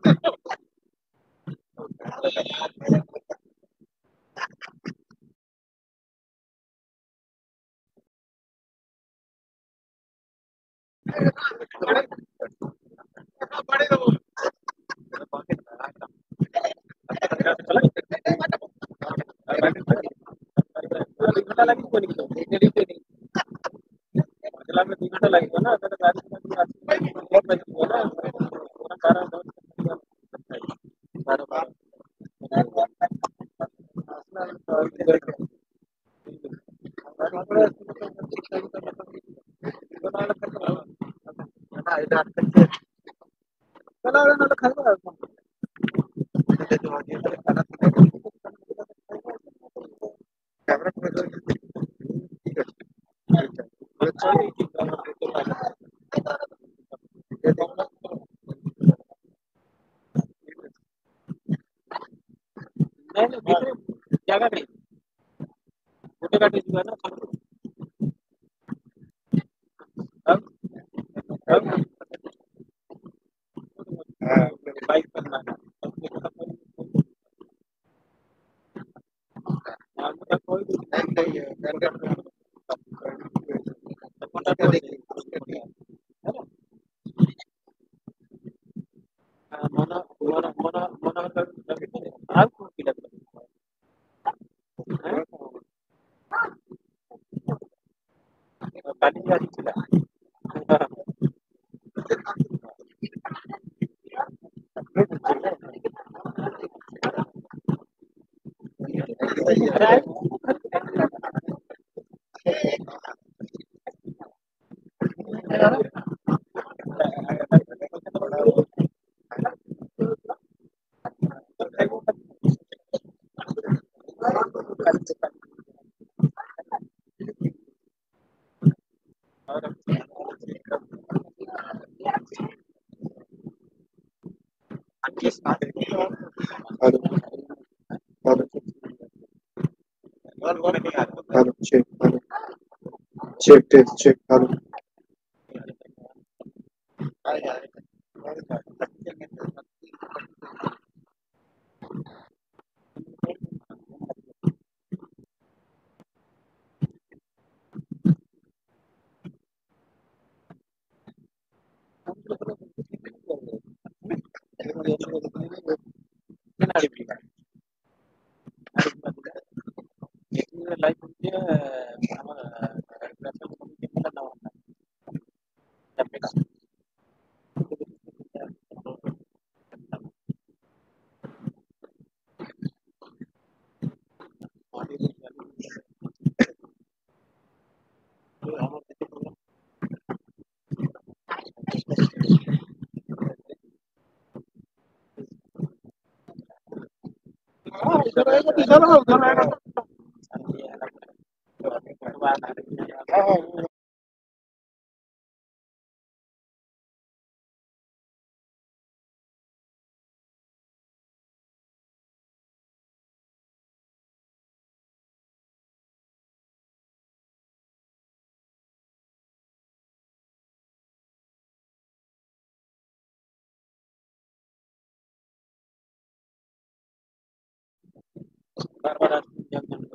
घंटा लगी जिला में 2 घंटा लगेगा ना अगर गाड़ी जगह नहीं छोटे गाड़ी जो है ना अब बाइक करना है कोई नहीं है Hello, check, hello. Check test, check, hello. बार-बार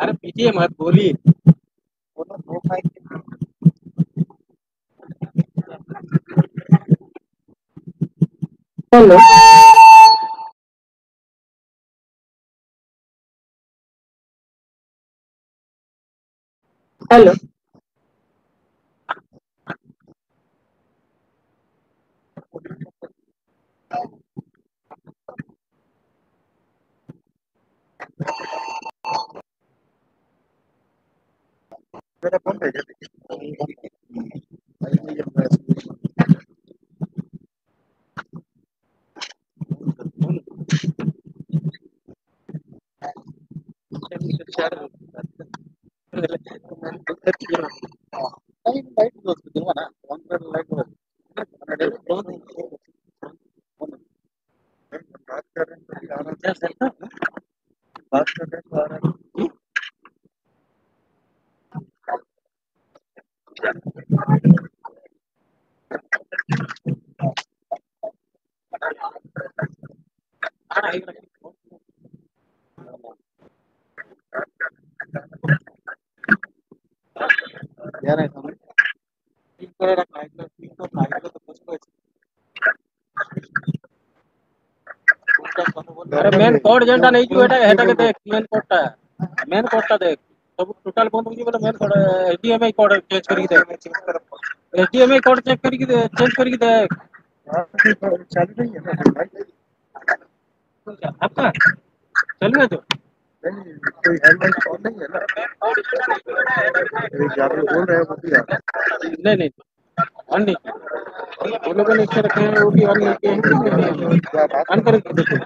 अरे पीछे मत बोली। बोलो दो फाइल हेलो। हेलो। मेरा कौन भेजा बात कर रहे हैं तो भी आ रहा है, बात कर रहे हैं तो आ रहा है। यार ऐसा नहीं। अरे मेन कोड जेनटा नहीं जो এটা হেটাকে দেখ মেন কোডটা দেখ सब टोटल बंद हो गई main cord HDMI cord change करके देख एचडीएमआई कोड चेंज करके देख चालू नहीं है ना भाई। आपका चल में तो नहीं कोई हैंड कॉल नहीं है ना। जहाँ पे बोल रहे हैं वो भी आ रहा है। नहीं नहीं ऑन नहीं वो लोगों ने इसे रखे हैं वो भी ऑन नहीं किए क्या हैं बात ऑन कर करके देखो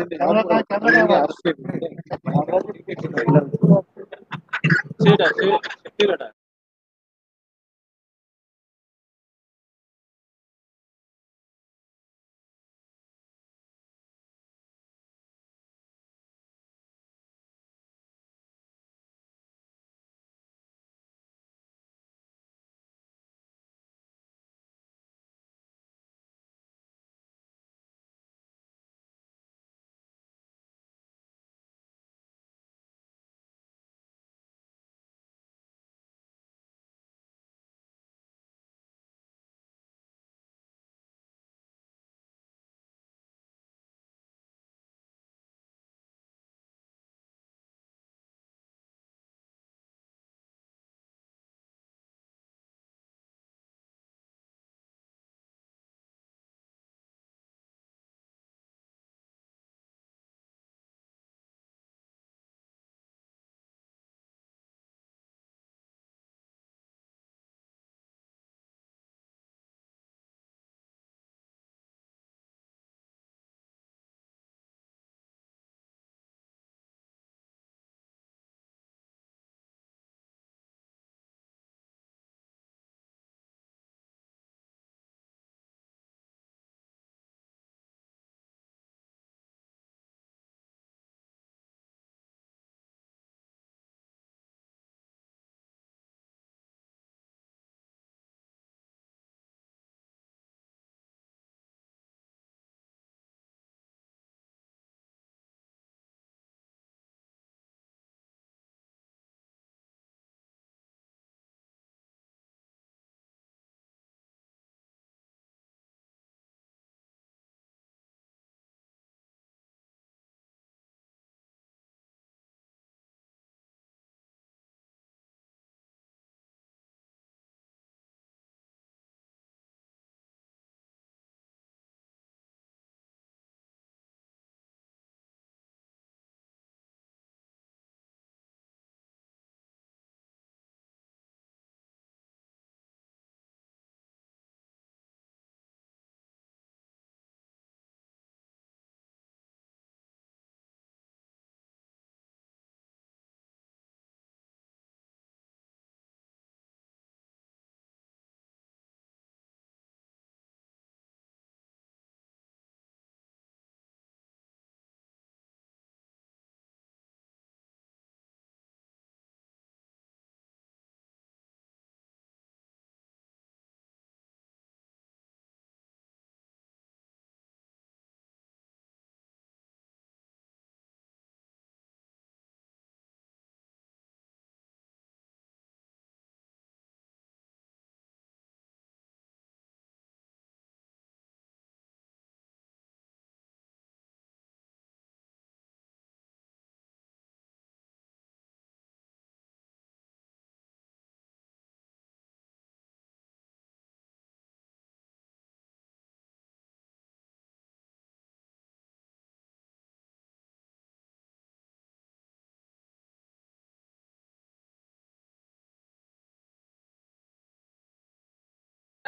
सेटा सेटा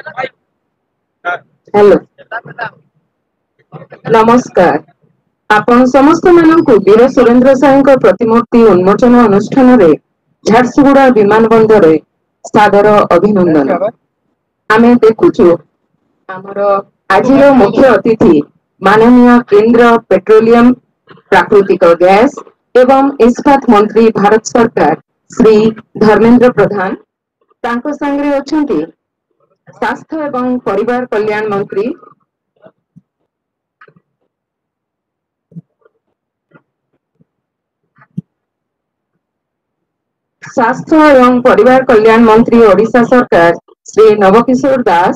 हेलो नमस्कार आपण समस्त मानकु वीर सुरेंद्र साईଙ୍କ प्रतिमूर्ति उन्मोचन अनुष्ठान रे झारसुगुड़ा विमान बंदर सादर अभिनंदन आमे देखुछु आमर आजिर मुख्य अतिथि माननीय केंद्र पेट्रोलियम प्राकृतिक गैस एवं इस्पात मंत्री भारत सरकार श्री धर्मेंद्र प्रधान तांको संगे अछंती स्वास्थ्य एवं परिवार कल्याण मंत्री स्वास्थ्य एवं परिवार कल्याण मंत्री ओडिशा सरकार श्री नवकिशोर दास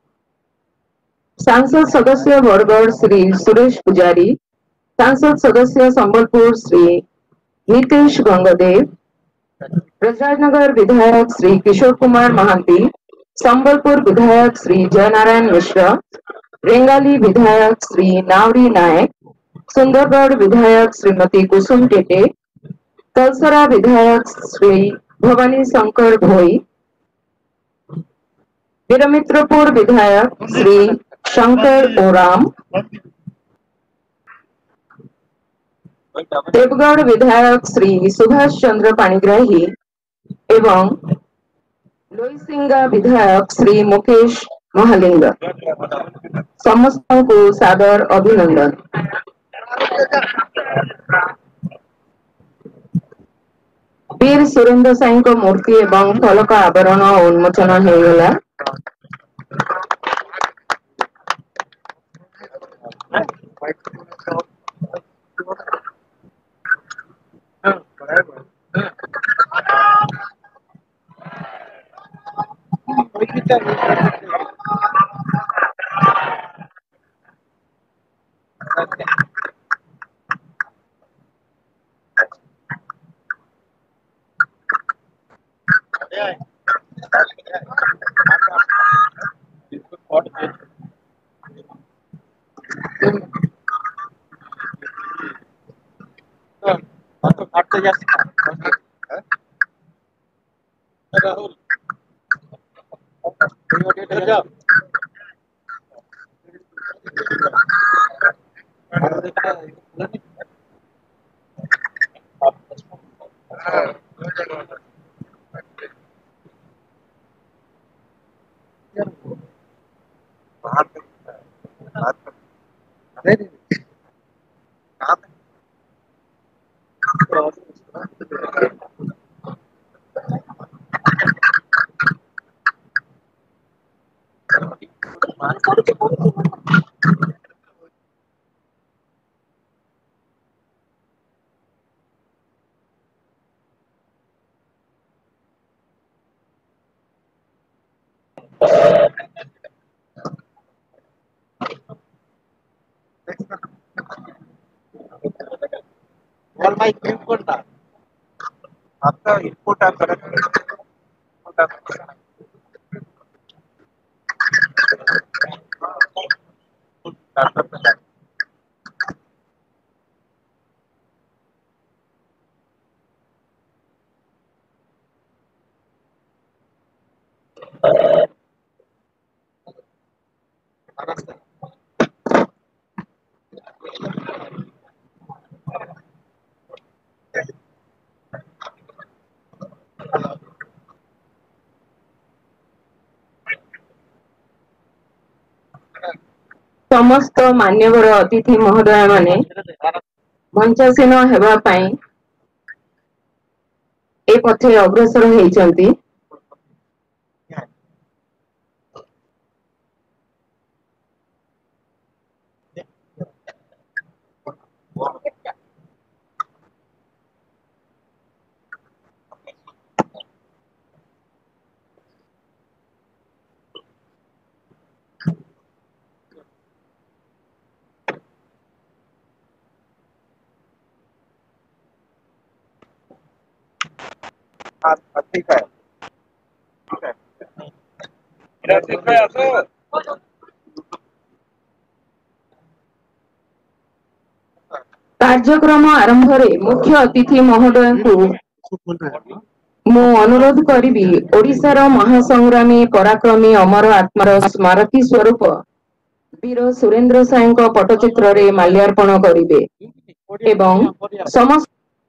सांसद सदस्य बरगढ़ श्री सुरेश पुजारी सांसद सदस्य संबलपुर श्री हितेश गंगदेव प्रजानगर विधायक श्री किशोर कुमार महांती संबलपुर विधायक श्री जयनारायण मिश्र रेंगाली विधायक श्री नावरी नायक सुंदरगढ़ विधायक श्रीमती कुसुम टेटे तलसरा विधायक श्री भवानी शंकर भोई वीरमित्रपुर विधायक श्री शंकर ओराम देवगढ़ विधायक श्री सुभाष चंद्र पाणिग्राही एवं लोईसिंगा विधायक श्री मुकेश महालिंग समस्त को सादर अभिनंदन वीर सुरेंद्र साई को मूर्ति एवं फलक आवरण उन्मोचन हो गला राहुल All my input आपका इनपुट आप करेक्ट समस्त मान्यवर अतिथि महोदय माने मंचासीन हेबा पई ए पथे अग्रसर हेइचंती ठीक है ठीक है कार्यक्रम आरंभ रे मुख्य अतिथि महोदय को ମୁଁ ଅନୁରୋଧ କରିବି ଓଡ଼ିଶାର ମହାସଂଗ୍ରାମୀ ପରାକ୍ରମୀ ଅମର ଆତ୍ମାର ସ୍ମାରକୀ ସ୍ୱରୂପ ବୀର ସୁରେନ୍ଦ୍ର ସାଏଙ୍କ ପଟ୍ଟଚିତ୍ରରେ ମାଲ୍ୟାର୍ପଣ କରିବେ ଏବଂ ସମସ୍ତ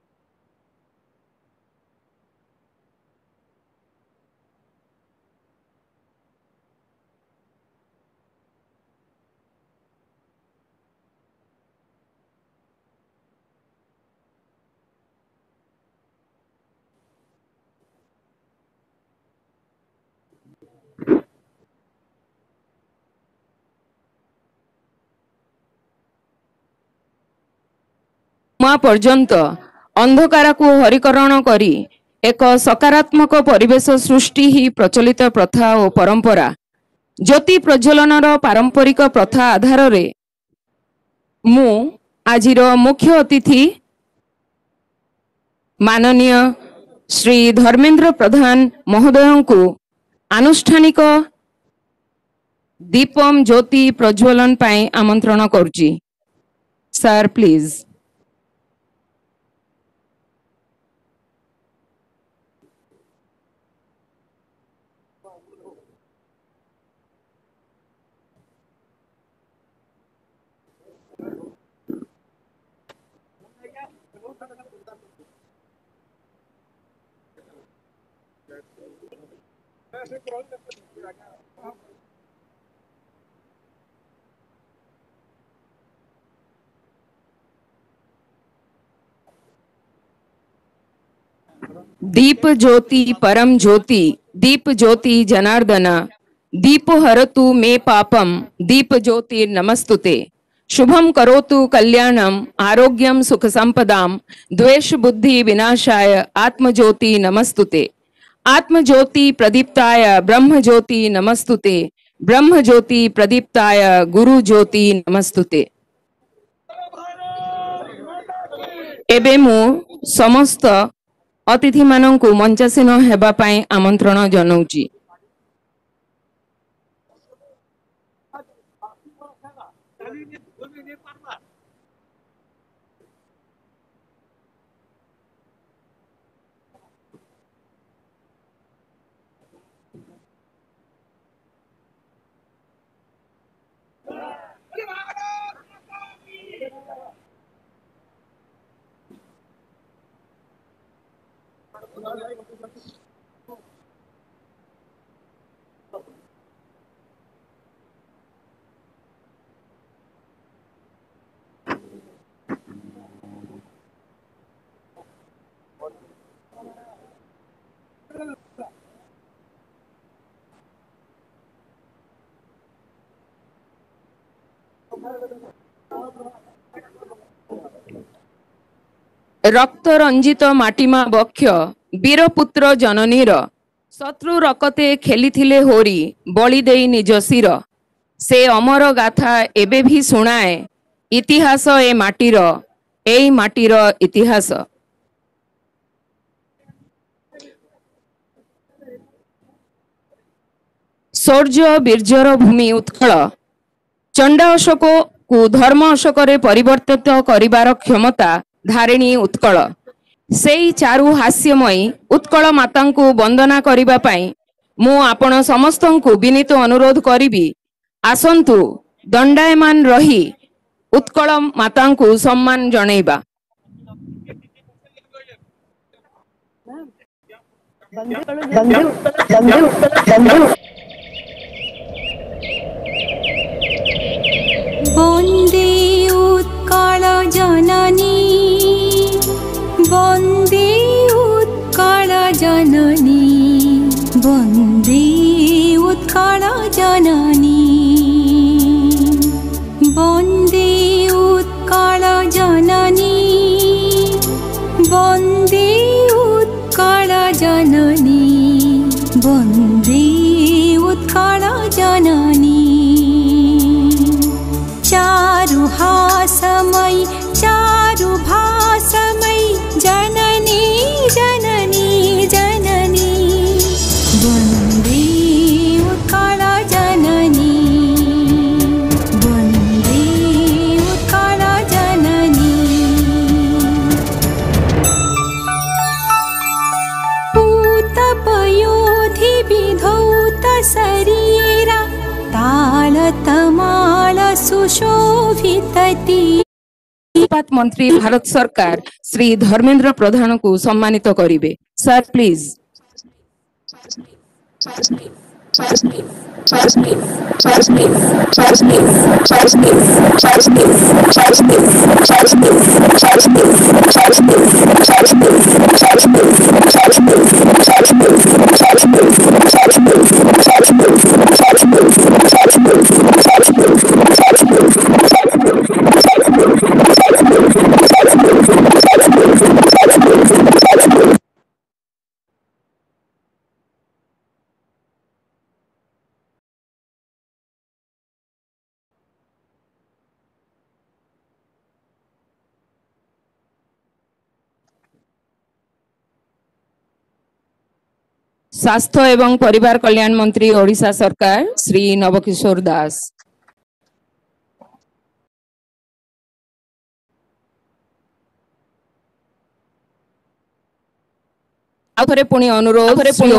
पर्यंत अंधकार को हरिकरण करी एक सकारात्मक परिवेश सृष्टि ही प्रचलित प्रथा और परंपरा ज्योति प्रज्वलनर पारंपरिक प्रथा आधार रे मु आजिर मुख्य अतिथि माननीय श्री धर्मेंद्र प्रधान महोदय को आनुष्ठानिक दीपम ज्योति प्रज्वलन पाई आमंत्रण करुची। Sir please. दीप ज्योति परम ज्योति दीप ज्योति जनार्दन दीप हरतु मे पापम दीप ज्योति नमस्तुते शुभम करोतु कल्याणम आरोग्यम सुख संपदाम द्वेष बुद्धि विनाशाय आत्म ज्योति नमस्तुते आत्म ज्योति प्रदीप्ताय ब्रह्म ज्योति नमस्तुते ब्रह्म ज्योति प्रदीप्ताय गुरु ज्योति नमस्तुते। एबे मु समस्त अतिथि माननकु मंचासीन हेबा पाई आमंत्रण जनाउची। रक्त रंजित माटीमा बक्ष वीरपुत्र जननीर शत्रु रकते खेलिथिले होरी बलि देई निज सिर से अमर गाथा एबे भी सुनाए इतिहास ए माटीर इतिहास। शौर्य बीर्जर भूमि उत्कल चंडा अशोक को धर्म अशोक परिवर्तित करिबार क्षमता धारिणी उत्कल सेई चारु हास्यमयी उत्कल माता को वंदना करिबा पाई मु आपण समस्त को विनीत अनुरोध करिबी आसंतु दंडायमान रही उत्कल माता को सम्मान जणैबा। वन्दे उत्कल जननी वन्दे उत्कल जननी वन्दे उत्कल जननी वन्दे उत्कल जननी वन्दे उत्कल जननी वन्दे उत्कल जननी चारुहास इस्पात मंत्री भारत सरकार श्री धर्मेंद्र प्रधान को सम्मानित करिवे। Sir please. स्वास्थ्य एवं परिवार कल्याण मंत्री ओडिशा सरकार श्री नवकिशोर दास। आखरे पुणी अनुरोध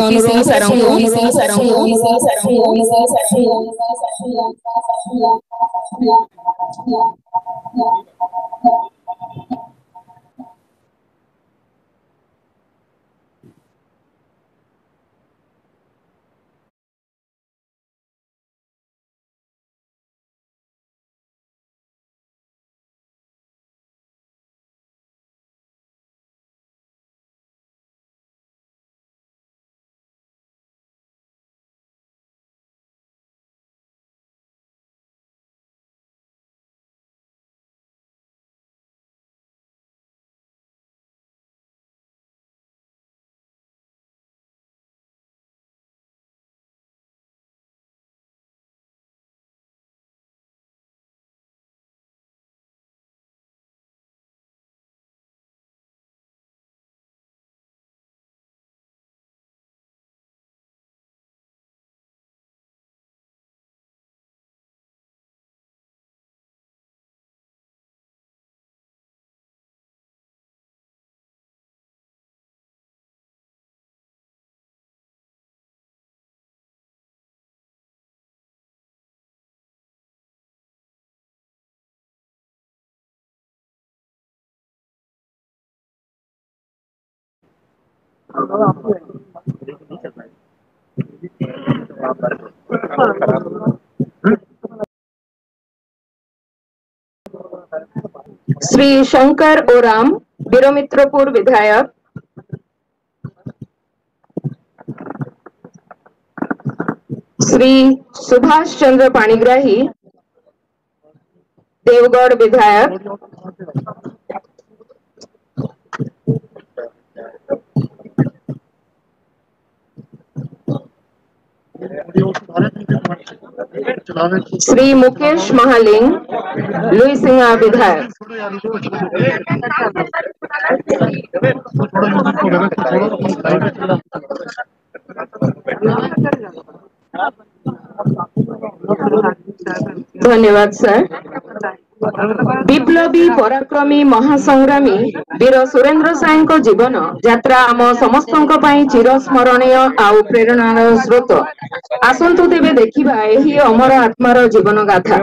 श्री शंकर ओराम बीरमित्रपुर विधायक, श्री सुभाष चंद्र पाणिग्राही देवगढ़ विधायक, श्री मुकेश महालिंग लुईसिंगा विधायक, धन्यवाद सर। विप्लवी पराक्रमी महासंग्रामी वीर सुरेंद्र साई को जीवन यात्रा आम समस्तों चिरस्मरणीय आउ प्रेरणार स्रोत। आसंतु तेबे देखिबा एही अमर आत्मार जीवन गाथा।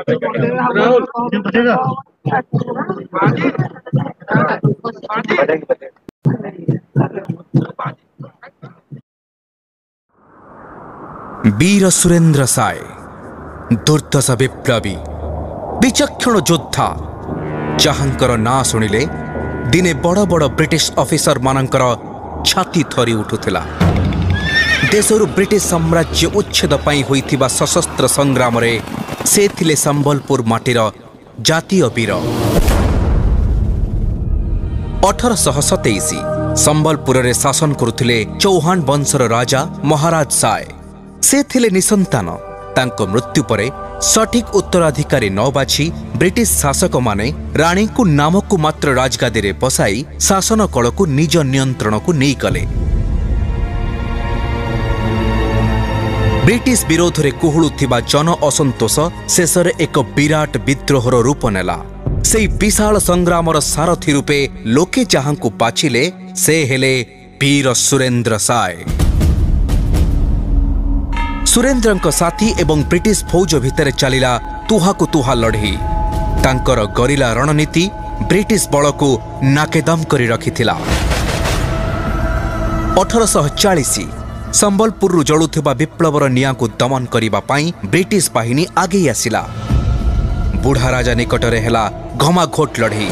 वीर सुरेंद्र साय दुर्दश विप्लवी विचक्षण योद्धा जहांकर ना शुणिले दिने बड़ बड़ ब्रिटिश ऑफिसर मानकर छाती थरी उठुथिला। देशरु ब्रिटिश साम्राज्य उच्छेद पाई होइथिबा सशस्त्र संग्राम रे से थिले संबलपुर माटीर जातीय वीर। 1827 संबलपुर रे शासन करुथिले चौहान वंशर राजा महाराज साय। से थिले निसंतान। तांको मृत्यु परे सठिक उत्तराधिकारी न बाछि ब्रिटिश शासक माने राणी को नामक मात्र राजगादी रे बसाई शासन कल को निज नियंत्रण को नहीं कले। ब्रिटिश विरोध रे कुहुलुथिबा जन असंतोष शेषरे एक विराट विद्रोहर रूप नेला। से विशाल संग्रामर सारथी रूपे लोके जहांकु बाछिले से हेले वीर सुरेंद्र साय। सुरेंद्रଙ୍କ साथी एवं ब्रिटिश फौज भितर चलिला तुहा को तुहा लड़ही। तांकर गरिला रणनीति ब्रिटिश बल को नाकेदम करी रखिथिला। 1840 संबलपुर जलुथिबा विप्लवर निया को दमन करिबा पाई ब्रिटिश बाहिनी आगे आसिला। बुढ़ा राजा निकटरे हेला घमाघोट लड़ई।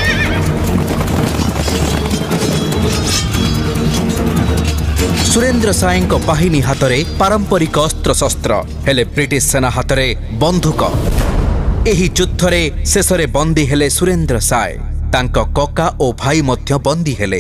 सुरेंद्र साय बाहिनी हाथरे पारंपरिक अस्त्र शस्त्र हेले ब्रिटिश सेना हाथरे बंधुक। एही युद्धरे शेषरे बंदी हेले सुरेंद्र साय, तांको कका ओ भाई मध्य बंदी हेले।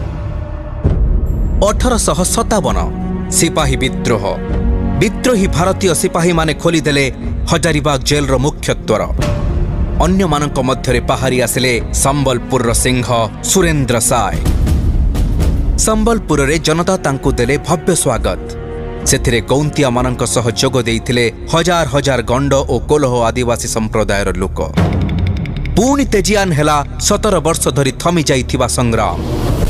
1857 सिपाही विद्रोह। विद्रोही भारतीय सिपाही माने खोलीदेले हजारीबाग जेल मुख्य द्वार। अन्य मानक मध्यरे बाहरी आसिले संबलपुर सिंह सुरेंद्र साय। संबलपुर रे जनता तांकु देले भव्य स्वागत। सेथिरे गौंतिया मानक सह जोग देइथिले हजार हजार गंड ओ कोल्ह आदिवासी संप्रदायर लोक। पुणी तेजियान हेला 17 वर्ष धरी थमी जाइथिबा संग्राम।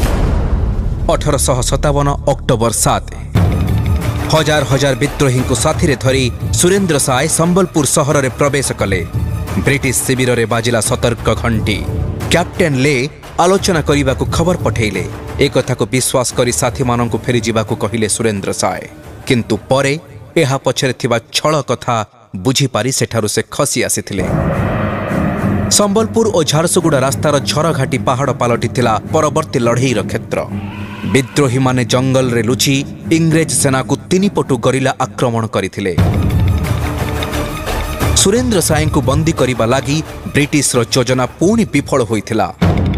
1857 अक्टोबर 7 हजार हजार विद्रोही को साथी धरी सुरेंद्र साय संबलपुर सहर रे प्रवेश कले। ब्रिटिश शिविर रे बाजिला सतर्क घंटी। कैप्टेन ले आलोचना करने को खबर पठेले। एक कथा को विश्वास करी साथी मानक फेरी जावाकू कहिले सुरेंद्र साय, किंतु परे एहा पछरे थिबा छळ कथा बुझी पारी सेठारु से खसी आसीथिले। संबलपुर और झारसुगुड़ा रास्तार झरघाटी पहाड़ पलटिथिला परवर्ती लड़ईर क्षेत्र। विद्रोही माने जंगल रे लुची इंग्रेज सेना को 3 पटु गरिला आक्रमण करथिले। सुरेंद्र साय को बंदी करिबा लागि ब्रिटिश रो योजना पुणी विफल होइथिला।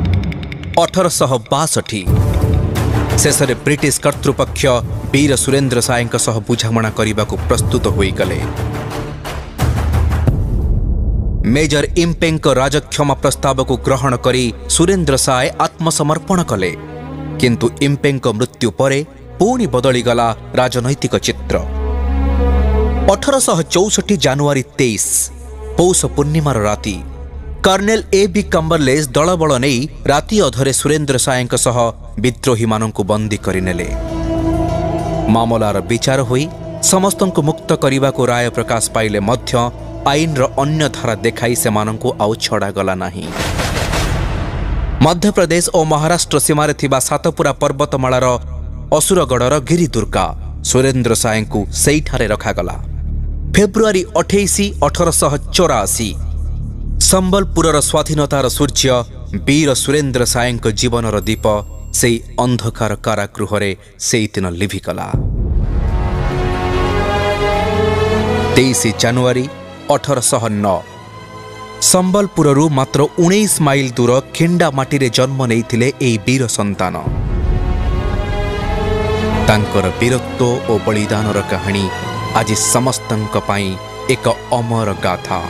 1862 शेषरे ब्रिटिश कर्तृपक्ष वीर सुरेंद्र साय सह बुझामणा करने को प्रस्तुत होई गले। मेजर इम्पेंक राजक्षमा प्रस्ताव को ग्रहण करी सुरेंद्र साय आत्मसमर्पण कले, किंतु इम्पेंक मृत्यु परे पुणी बदली गला राजनैतिक चित्र। 1864 जनवरी 23 पौष पूर्णिमार राति कर्नेल A.B. कम्बरलेस दलबल नहीं राति अधरे सुरेंद्र साय सह विद्रोही मानंकु बंदी करिनेले। मामलार विचार होई समस्तंकु मुक्त करिबा को राय प्रकाश पाइले मध्य आईन रो अन्य धारा देखाई से मानंकु आउ छड़ा गला नाही। मध्य प्रदेश और महाराष्ट्र सीमारे थिबा सातपुरा पर्वतमालार असुरगढ़र गिरी दुर्गा सुरेंद्र साय को सेठारे रखागला। फेब्रुआरी 28 1884 संबलपुरर स्वाधीनतार सूर्य वीर सुरेंद्र साय जीवनर दीप से अंधकार कारागृह से दिन लिभिगला। 23 जनवरी 1809 संबलपुररू मात्र 19 माइल दूर खिंडा माटी जन्म नेइथिले एई वीर संतान। तांकर वीरत्व और बलिदानर कहानी आज समस्तंक पाई एक अमर गाथा।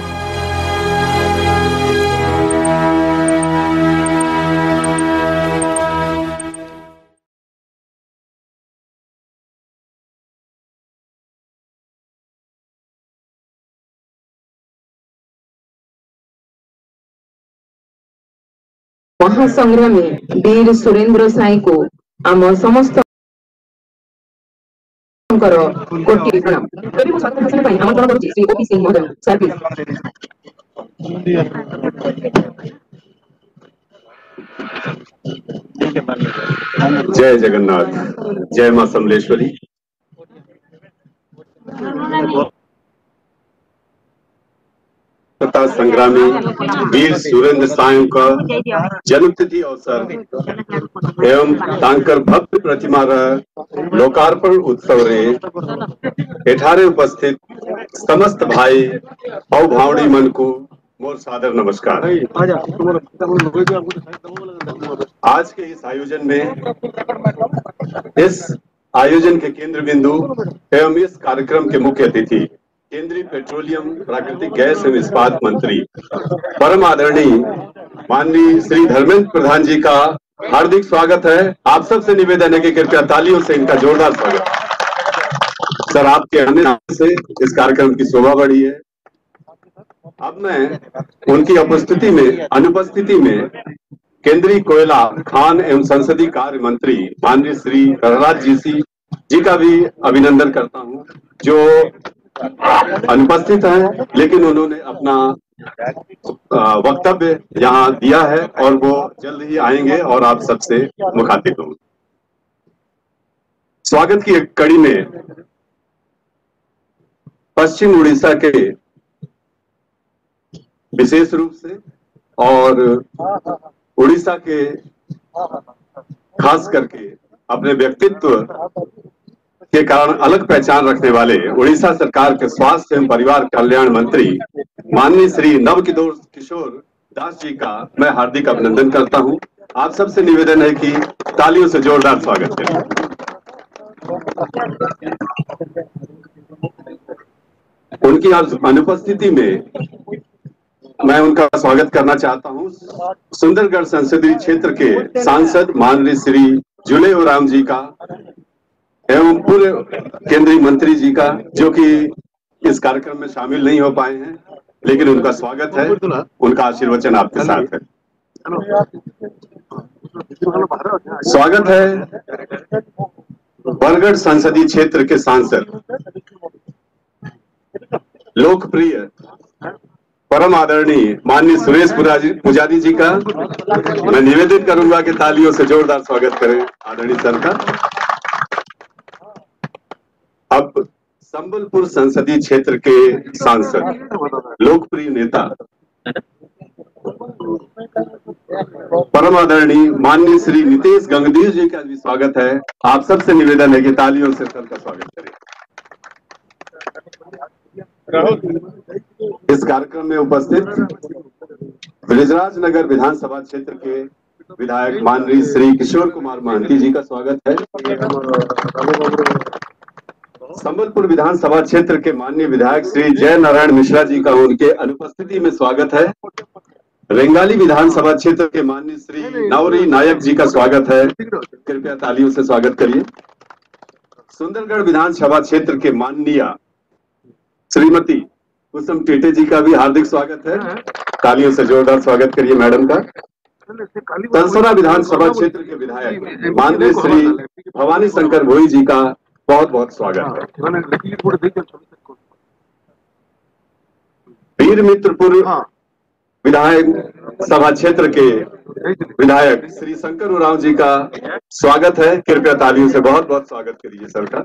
महासंग्रामी वीर सुरेंद्र साय को आम समस्त कोटि प्रणाम। आमंत्रण करुछि श्री O.P. सिंह महोदय सर्विस। जय जगन्नाथ, जय मां समलेश्वरी। स्वतंत्रता संग्रामी वीर सुरेंद्र साय का जन्मतिथि अवसर एवं तांकर भव्य प्रतिमा लोकार्पण उत्सव रे एठारे उपस्थित समस्त भाई और भावड़ी मन को मोर सादर नमस्कार। आज के इस आयोजन के केंद्र बिंदु एवं इस कार्यक्रम के मुख्य अतिथि केंद्रीय पेट्रोलियम प्राकृतिक गैस एवं इस्पात मंत्री परम आदरणीय माननीय श्री धर्मेंद्र प्रधान जी का हार्दिक स्वागत है। आप सबसे निवेदन है कि कृपया तालियों से इनका जोरदार स्वागत। सर, आपके आने से इस कार्यक्रम की शोभा बढ़ी है। अब मैं उनकी अनुपस्थिति में केंद्रीय कोयला खान एवं संसदीय कार्य मंत्री माननीय श्री प्रहलाद जी का भी अभिनंदन करता हूं, जो अनुपस्थित है लेकिन उन्होंने अपना वक्तव्य यहाँ दिया है और वो जल्द ही आएंगे और आप सबसे मुखातिब होंगे। स्वागत की एक कड़ी में पश्चिम उड़ीसा के विशेष रूप से और उड़ीसा के खास करके अपने व्यक्तित्व के कारण अलग पहचान रखने वाले उड़ीसा सरकार के स्वास्थ्य एवं परिवार कल्याण मंत्री माननीय श्री नवकिशोर दास जी का मैं हार्दिक अभिनंदन करता हूं। आप सबसे निवेदन है कि तालियों से जोरदार स्वागत करें। उनकी अनुपस्थिति में मैं उनका स्वागत करना चाहता हूं सुंदरगढ़ संसदीय क्षेत्र के सांसद माननीय श्री जुले ओराम जी का एवं पूर्व केंद्रीय मंत्री जी का, जो कि इस कार्यक्रम में शामिल नहीं हो पाए हैं, लेकिन उनका स्वागत है। उनका आशीर्वचन आपके साथ है। स्वागत है बरगढ़ संसदीय क्षेत्र के सांसद लोकप्रिय परम आदरणीय माननीय सुरेश पुजारी जी का मैं निवेदन करूंगा कि तालियों से जोरदार स्वागत करें आदरणीय सर का। अब संबलपुर संसदीय क्षेत्र के सांसद लोकप्रिय नेता परम आदरणीय माननीय श्री नितेश गंगदीर जी का भी स्वागत है। आप सबसे निवेदन है कि तालियों से सर का स्वागत करें। इस कार्यक्रम में उपस्थित ब्रिजराज नगर विधानसभा क्षेत्र के विधायक माननीय श्री किशोर कुमार महंती जी का स्वागत है। संबलपुर विधानसभा क्षेत्र के माननीय विधायक श्री जय नारायण मिश्रा जी का उनके अनुपस्थिति में स्वागत है। रेंगाली विधानसभा क्षेत्र के माननीय श्री नवरी नायक जी का स्वागत है। कृपया तालियों से स्वागत करिए। सुंदरगढ़ विधानसभा क्षेत्र के माननीय श्रीमती कुसुम टेटे जी का भी हार्दिक स्वागत है। तालियों से जोरदार स्वागत करिए मैडम का। तलसरा विधानसभा क्षेत्र के विधायक माननीय श्री भवानी शंकर भोई जी का बहुत बहुत स्वागत है। वीर मित्रपुर विधायक सभा क्षेत्र के विधायक श्री शंकर उरांव जी का स्वागत है। कृपया तालियों से बहुत बहुत स्वागत करिए सर का।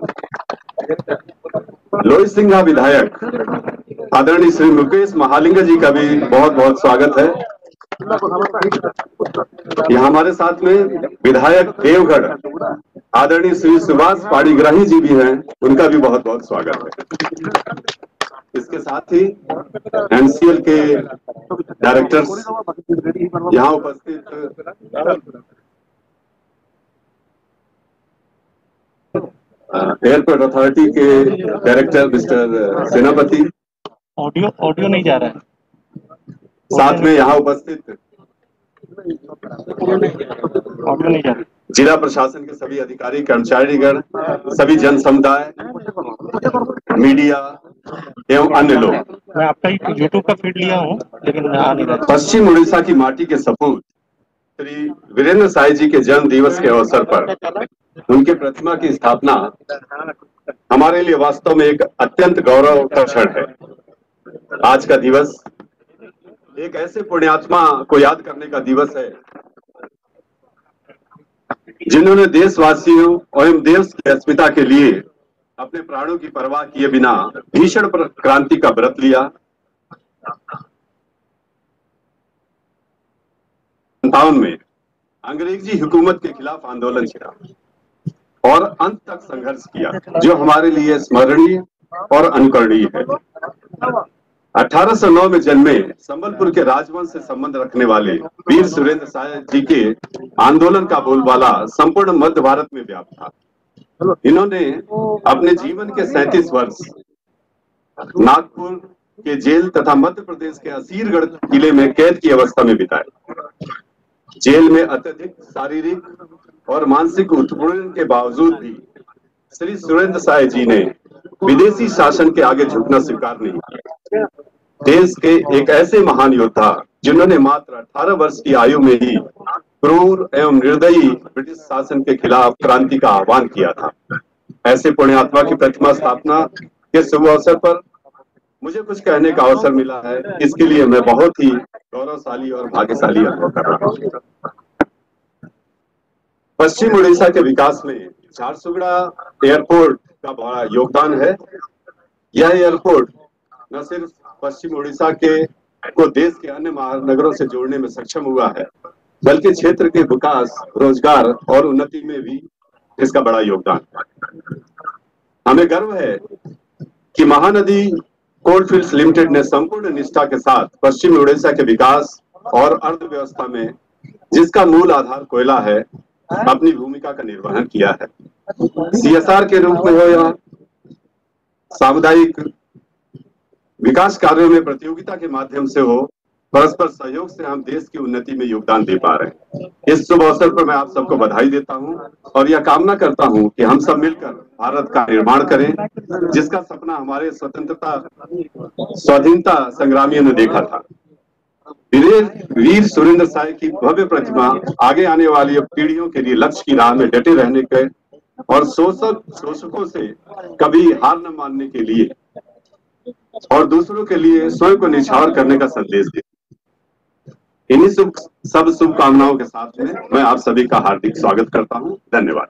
लोई सिंघा विधायक आदरणीय श्री मुकेश महालिंग जी का भी बहुत बहुत स्वागत है। यहाँ हमारे साथ में विधायक देवगढ़ आदरणीय श्री सुभाष पाड़ीग्राही जी भी हैं, उनका भी बहुत बहुत स्वागत है। इसके साथ ही एनसीएल के डायरेक्टर्स यहाँ उपस्थित एयरपोर्ट अथॉरिटी के डायरेक्टर मिस्टर सेनापति, ऑडियो नहीं जा रहा है। साथ में यहाँ उपस्थित ऑडियो नहीं जा रहा। जिला प्रशासन के सभी अधिकारी कर्मचारीगण, सभी जन समुदाय, मीडिया एवं अन्य लोग। मैं आपका यूट्यूब का फीड लिया हूँ, लेकिन आ नहीं रहा। पश्चिम उड़ीसा की माटी के सपूत श्री वीरेंद्र साय जी के जन्म दिवस के अवसर पर उनके प्रतिमा की स्थापना हमारे लिए वास्तव में एक अत्यंत गौरव का क्षण है। आज का दिवस एक ऐसे पुण्यात्मा को याद करने का दिवस है जिन्होंने देशवासियों एवं देश की अस्मिता के लिए अपने प्राणों की परवाह किए बिना भीषण क्रांति का व्रत लिया। 57 में अंग्रेजी हुकूमत के खिलाफ आंदोलन छेड़ा और अंत तक संघर्ष किया, जो हमारे लिए स्मरणीय और अनुकरणीय है। 1809 में जन्मे संबलपुर के राजवंश से संबंध रखने वाले वीर सुरेंद्र साय जी के आंदोलन का बोलबाला संपूर्ण मध्य भारत में व्याप्त था। इन्होंने अपने जीवन के 37 वर्ष नागपुर के जेल तथा मध्य प्रदेश के असीरगढ़ किले में कैद की अवस्था में बिताए। जेल में अत्यधिक शारीरिक और मानसिक उत्पीड़न के बावजूद भी श्री सुरेंद्र साय जी ने विदेशी शासन के आगे झुकना स्वीकार नहीं किया। देश के एक ऐसे महान योद्धा जिन्होंने मात्र 18 वर्ष की आयु में ही क्रूर एवं निर्दयी ब्रिटिश शासन के खिलाफ क्रांति का आह्वान किया था। ऐसे पुण्यात्मा की प्रतिमा स्थापना के शुभ अवसर पर मुझे कुछ कहने का अवसर मिला है, इसके लिए मैं बहुत ही गौरवशाली और भाग्यशाली अनुभव कर रहा हूँ। पश्चिम उड़ीसा के विकास में झारसुगुड़ा एयरपोर्ट का बड़ा योगदान है। यह एयरपोर्ट न सिर्फ पश्चिम उड़ीसा के को देश के अन्य महानगरों से जोड़ने में सक्षम हुआ है, बल्कि क्षेत्र के विकास, रोजगार और उन्नति में भी इसका बड़ा योगदान है। हमें गर्व है कि महानदी कोलफील्ड्स लिमिटेड ने संपूर्ण निष्ठा के साथ पश्चिम उड़ीसा के विकास और अर्थव्यवस्था में, जिसका मूल आधार कोयला है, अपनी भूमिका का निर्वहन किया है। सीएसआर के रूप में हो या सामुदायिक विकास कार्यों में प्रतियोगिता के माध्यम से हो, परस्पर सहयोग से हम देश की उन्नति में योगदान दे पा रहे हैं। इस शुभ अवसर पर मैं आप सबको बधाई देता हूं और यह कामना करता हूं कि हम सब मिलकर भारत का निर्माण करें, जिसका सपना हमारे स्वाधीनता संग्रामियों ने देखा था। वीर सुरेंद्र साय की भव्य प्रतिमा आगे आने वाली पीढ़ियों के लिए लक्ष्य की राह में डटे रहने के और शोषकों से कभी हार न मानने के लिए और दूसरों के लिए स्वयं को निछावर करने का संदेश दे। इन्हीं सब शुभकामनाओं के साथ में मैं आप सभी का हार्दिक स्वागत करता हूं। धन्यवाद।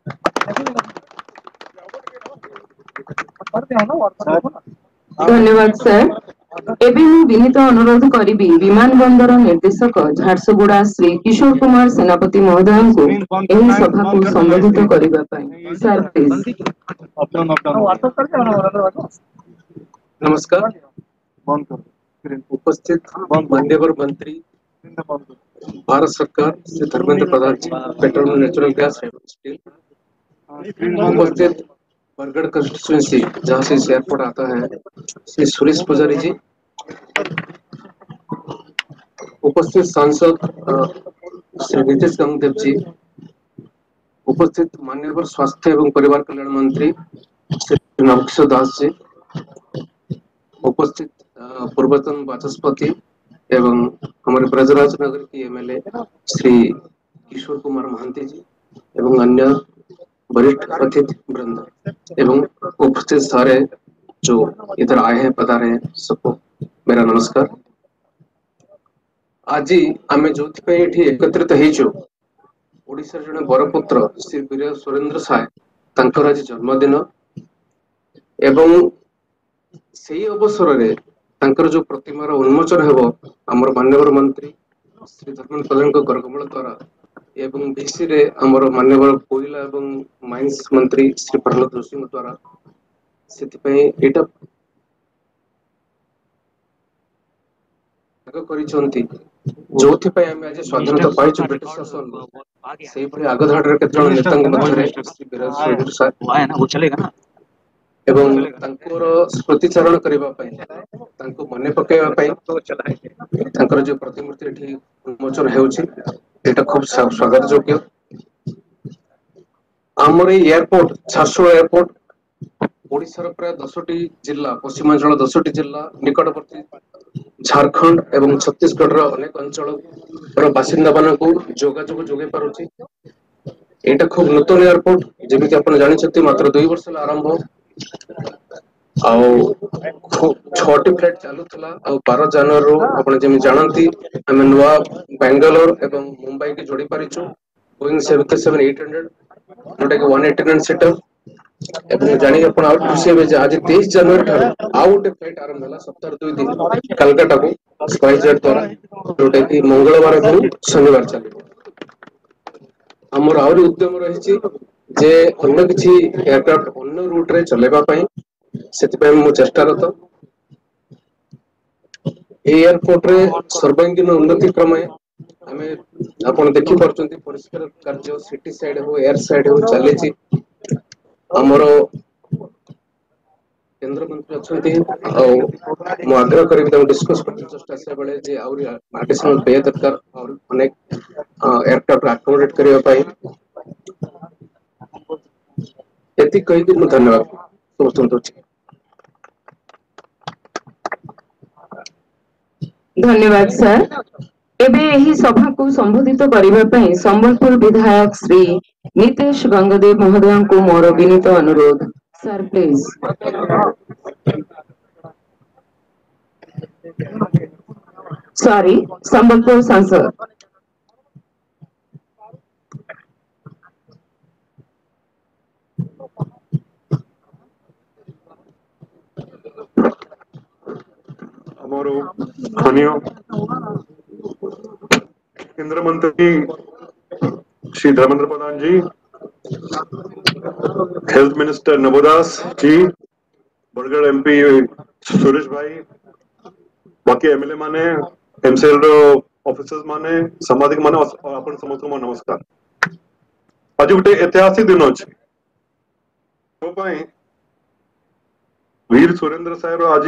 धन्यवाद सर। एबे मु विनीत अनुरोध करिबी विमानबंदर निर्देशक झारसुगुड़ा श्री किशोर कुमार सेनापति महोदय को एही सभा को संबोधित करिबा पई। Sir please. नमस्कार। उपस्थित मान्यवर मंत्री, भारत सरकार Shri Dharmendra Pradhan ji, petrol natural gas steel, उपस्थित बरगढ़ कंस्टिट्यूएंसी जहाँ से इस एयरपोर्ट आता है, श्री सुरेश पुजारी जी, उपस्थित सांसद श्री नीतीश गंगदेव जी, उपस्थित मान्यवर स्वास्थ्य एवं परिवार कल्याण मंत्री श्री नवकिशोर दास जी, उपस्थित पूर्वतन वाचस्पति एवं हमारे ब्रजराज नगर की एमएलए श्री किशोर कुमार महांती जी एवं अन्य वरिष्ठ अतिथि वृंद एवं उपस्थित सारे जो इधर आए हैं, पधारे हैं, सबको मेरा नमस्कार। आज आमे जो एकत्रित हेचु ओडिशा जने बरपुत्र श्री वीर सुरेंद्र साय तांकर आज जन्मदिन एवं सेही अवसर रे तांकर जो प्रतिमार उन्मोचन हेबो हमर मान्यवर मंत्री श्री धर्मेंद्र प्रधान को गर्गमूल द्वारा एवं बीसी रे हमर मान्यवर कोयला एवं माइंस मंत्री श्री प्रहलाद जोशी द्वारा सेति पई एटा आग करिसंती जोथि पई हम आज स्वाधीनता पाइछु ब्रिटिश शासन सेही पई आग धाडर केतजण नेतांग मध्यरे श्री वीर सुरेंद्र साय है ना, वो चलेगा ना, एवं तांकर स्मृतिचारण करबा पई तांको मने पकेबा पई तांकर जो प्रतिमूर्ति एठी उन्मोचन हेउछि एटा खूब स्वागत योग्य। आमर एयरपोर्ट झारसुगुड़ा एयरपोर्ट ओडिशार प्राय 10टी जिला, पश्चिमांचल 10टी जिला, निकटवर्ती झारखंड एवं छत्तीसगढ़ अनेक अंचल बासिंदा मानकु जोगाजोग जोगे पारुछि। एटा खूब नूतन एयरपोर्ट, जेमिति आपण जानिछथि मात्र 2 वर्ष आरंभ आउ 6टी फ्लाइट चालू थला आउ 12 जनवरी आपण जेमि जानंती हम नुवा बेंगलोर एवं मुंबई के जोड़ी पारिछु बोइंग 737-800 जोटा के 189 सीटर एवं जानि आपण आउट खुशी हे जे आज 23 जनवरी ठार आउट फ्लाइट आरंभ होला सप्ताह 2 दिन कलकत्ता को स्पाइसजेट द्वारा जोटा कि मंगलवार को शनिवार चलिबो। हमर आउरी उद्यम रहिछि जे अन्य किछि एयरक्राफ्ट अन्य रूट रे चलेबा पई सेति पई मु चेष्टारत। एयरपोर्ट रे सर्वांगीन उन्नति क्रमे आमे आपण देखि परचंती परिष्कार कार्य सिटी साइड हो एयर साइड हो चलेछि। हमरो केंद्र मंत्री अछंती मु आग्रह करिबि त डिस्कस करते जस्ट आसे बेले जे आउरी एडिशनल पे दरकार और अनेक एयरक्राफ्ट अकोमोडेट करिया पई एति कहि कि मु धन्यवाद समस्त। धन्यवाद सर। एबे एही सभा को संबोधित करिबा पई संबलपुर विधायक श्री नीतीश गंगदेव महोदय को मोर विनीत अनुरोध। Sir please. सॉरी, संबलपुर सांसद। हमारो स्थानीय केंद्र मंत्री Shri Dharmendra Pradhan ji, health minister Nabadas ji, Bargarh MP Suresh भाई, बाकी एमएलए माने, एमसीएल ऑफिसर्स माने, सांबादिक माने आपण समस्त को नमस्कार। आज गोटे ऐतिहासिक दिन अच्छे तो वीर सुरेंद्र साहेब आज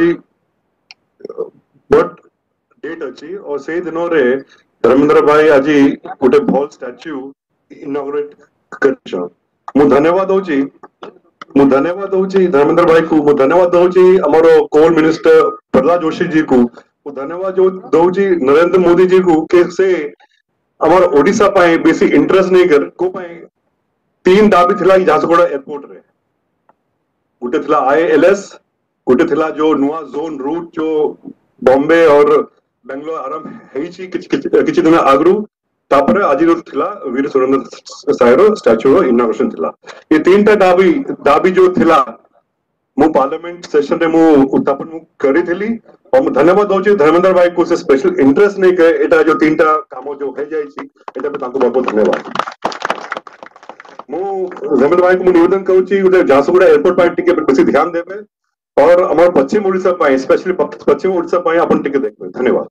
बट डेट अच्छी और से दिन रे धर्मेंद्र भाई आज गोटे भल स्टैच्यू इनॉग्रेट कर धन्यवाद दूची धर्मेंद्र भाई को धन्यवाद दूची हमरो कोल मिनिस्टर प्रहलाद जोशी जी को धन्यवाद दूची नरेंद्र मोदी जी को के से हमार ओडिशा पाए बेसी इंटरेस्ट नहीं कर को पाए 3 दाबी थिला झारसुगुड़ा एयरपोर्ट रे गोटे थिला आईएलएस गोटे थिला जो नुआ जोन रूट जो बॉम्बे और बेंगलोर आरंभ हेची किछि दिन आगरू तापर आज थिला वीर सुरेंद्र साहेब स्टैच्यू रो इनॉग्रेशन थिला ये 3टा दाबी जो थिला मु पार्लियामेंट सेशन रे मु उत्थापन मु करी थिली और मु धन्यवाद दोची धर्मेंद्र भाई को से स्पेशल इंटरेस्ट नहीं के एटा जो 3टा काम जो हो जाई छी एटा पे ताको बहुत धन्यवाद। मु धर्मेंद्र भाई को मु निवेदन करूची उते झारसुगुड़ा एयरपोर्ट पर टिके बेसी ध्यान देबे और हमर पश्चिम ओडिशा पाए स्पेशली पश्चिम ओडिशा पाए अपन टिके देखबे। धन्यवाद।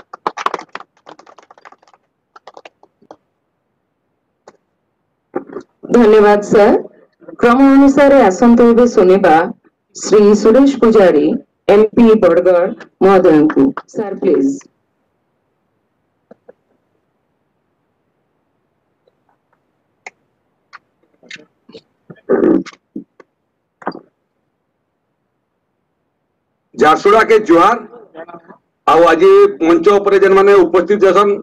धन्यवाद सर। क्रम अनुसार आसंत एबे सुनिबा श्री सुरेश पुजारी एमपी बड़गढ़ महोदय को। Sir please. झारसुगुड़ा के जुहार आउ आज मंच उपर जेन माने उपस्थित असन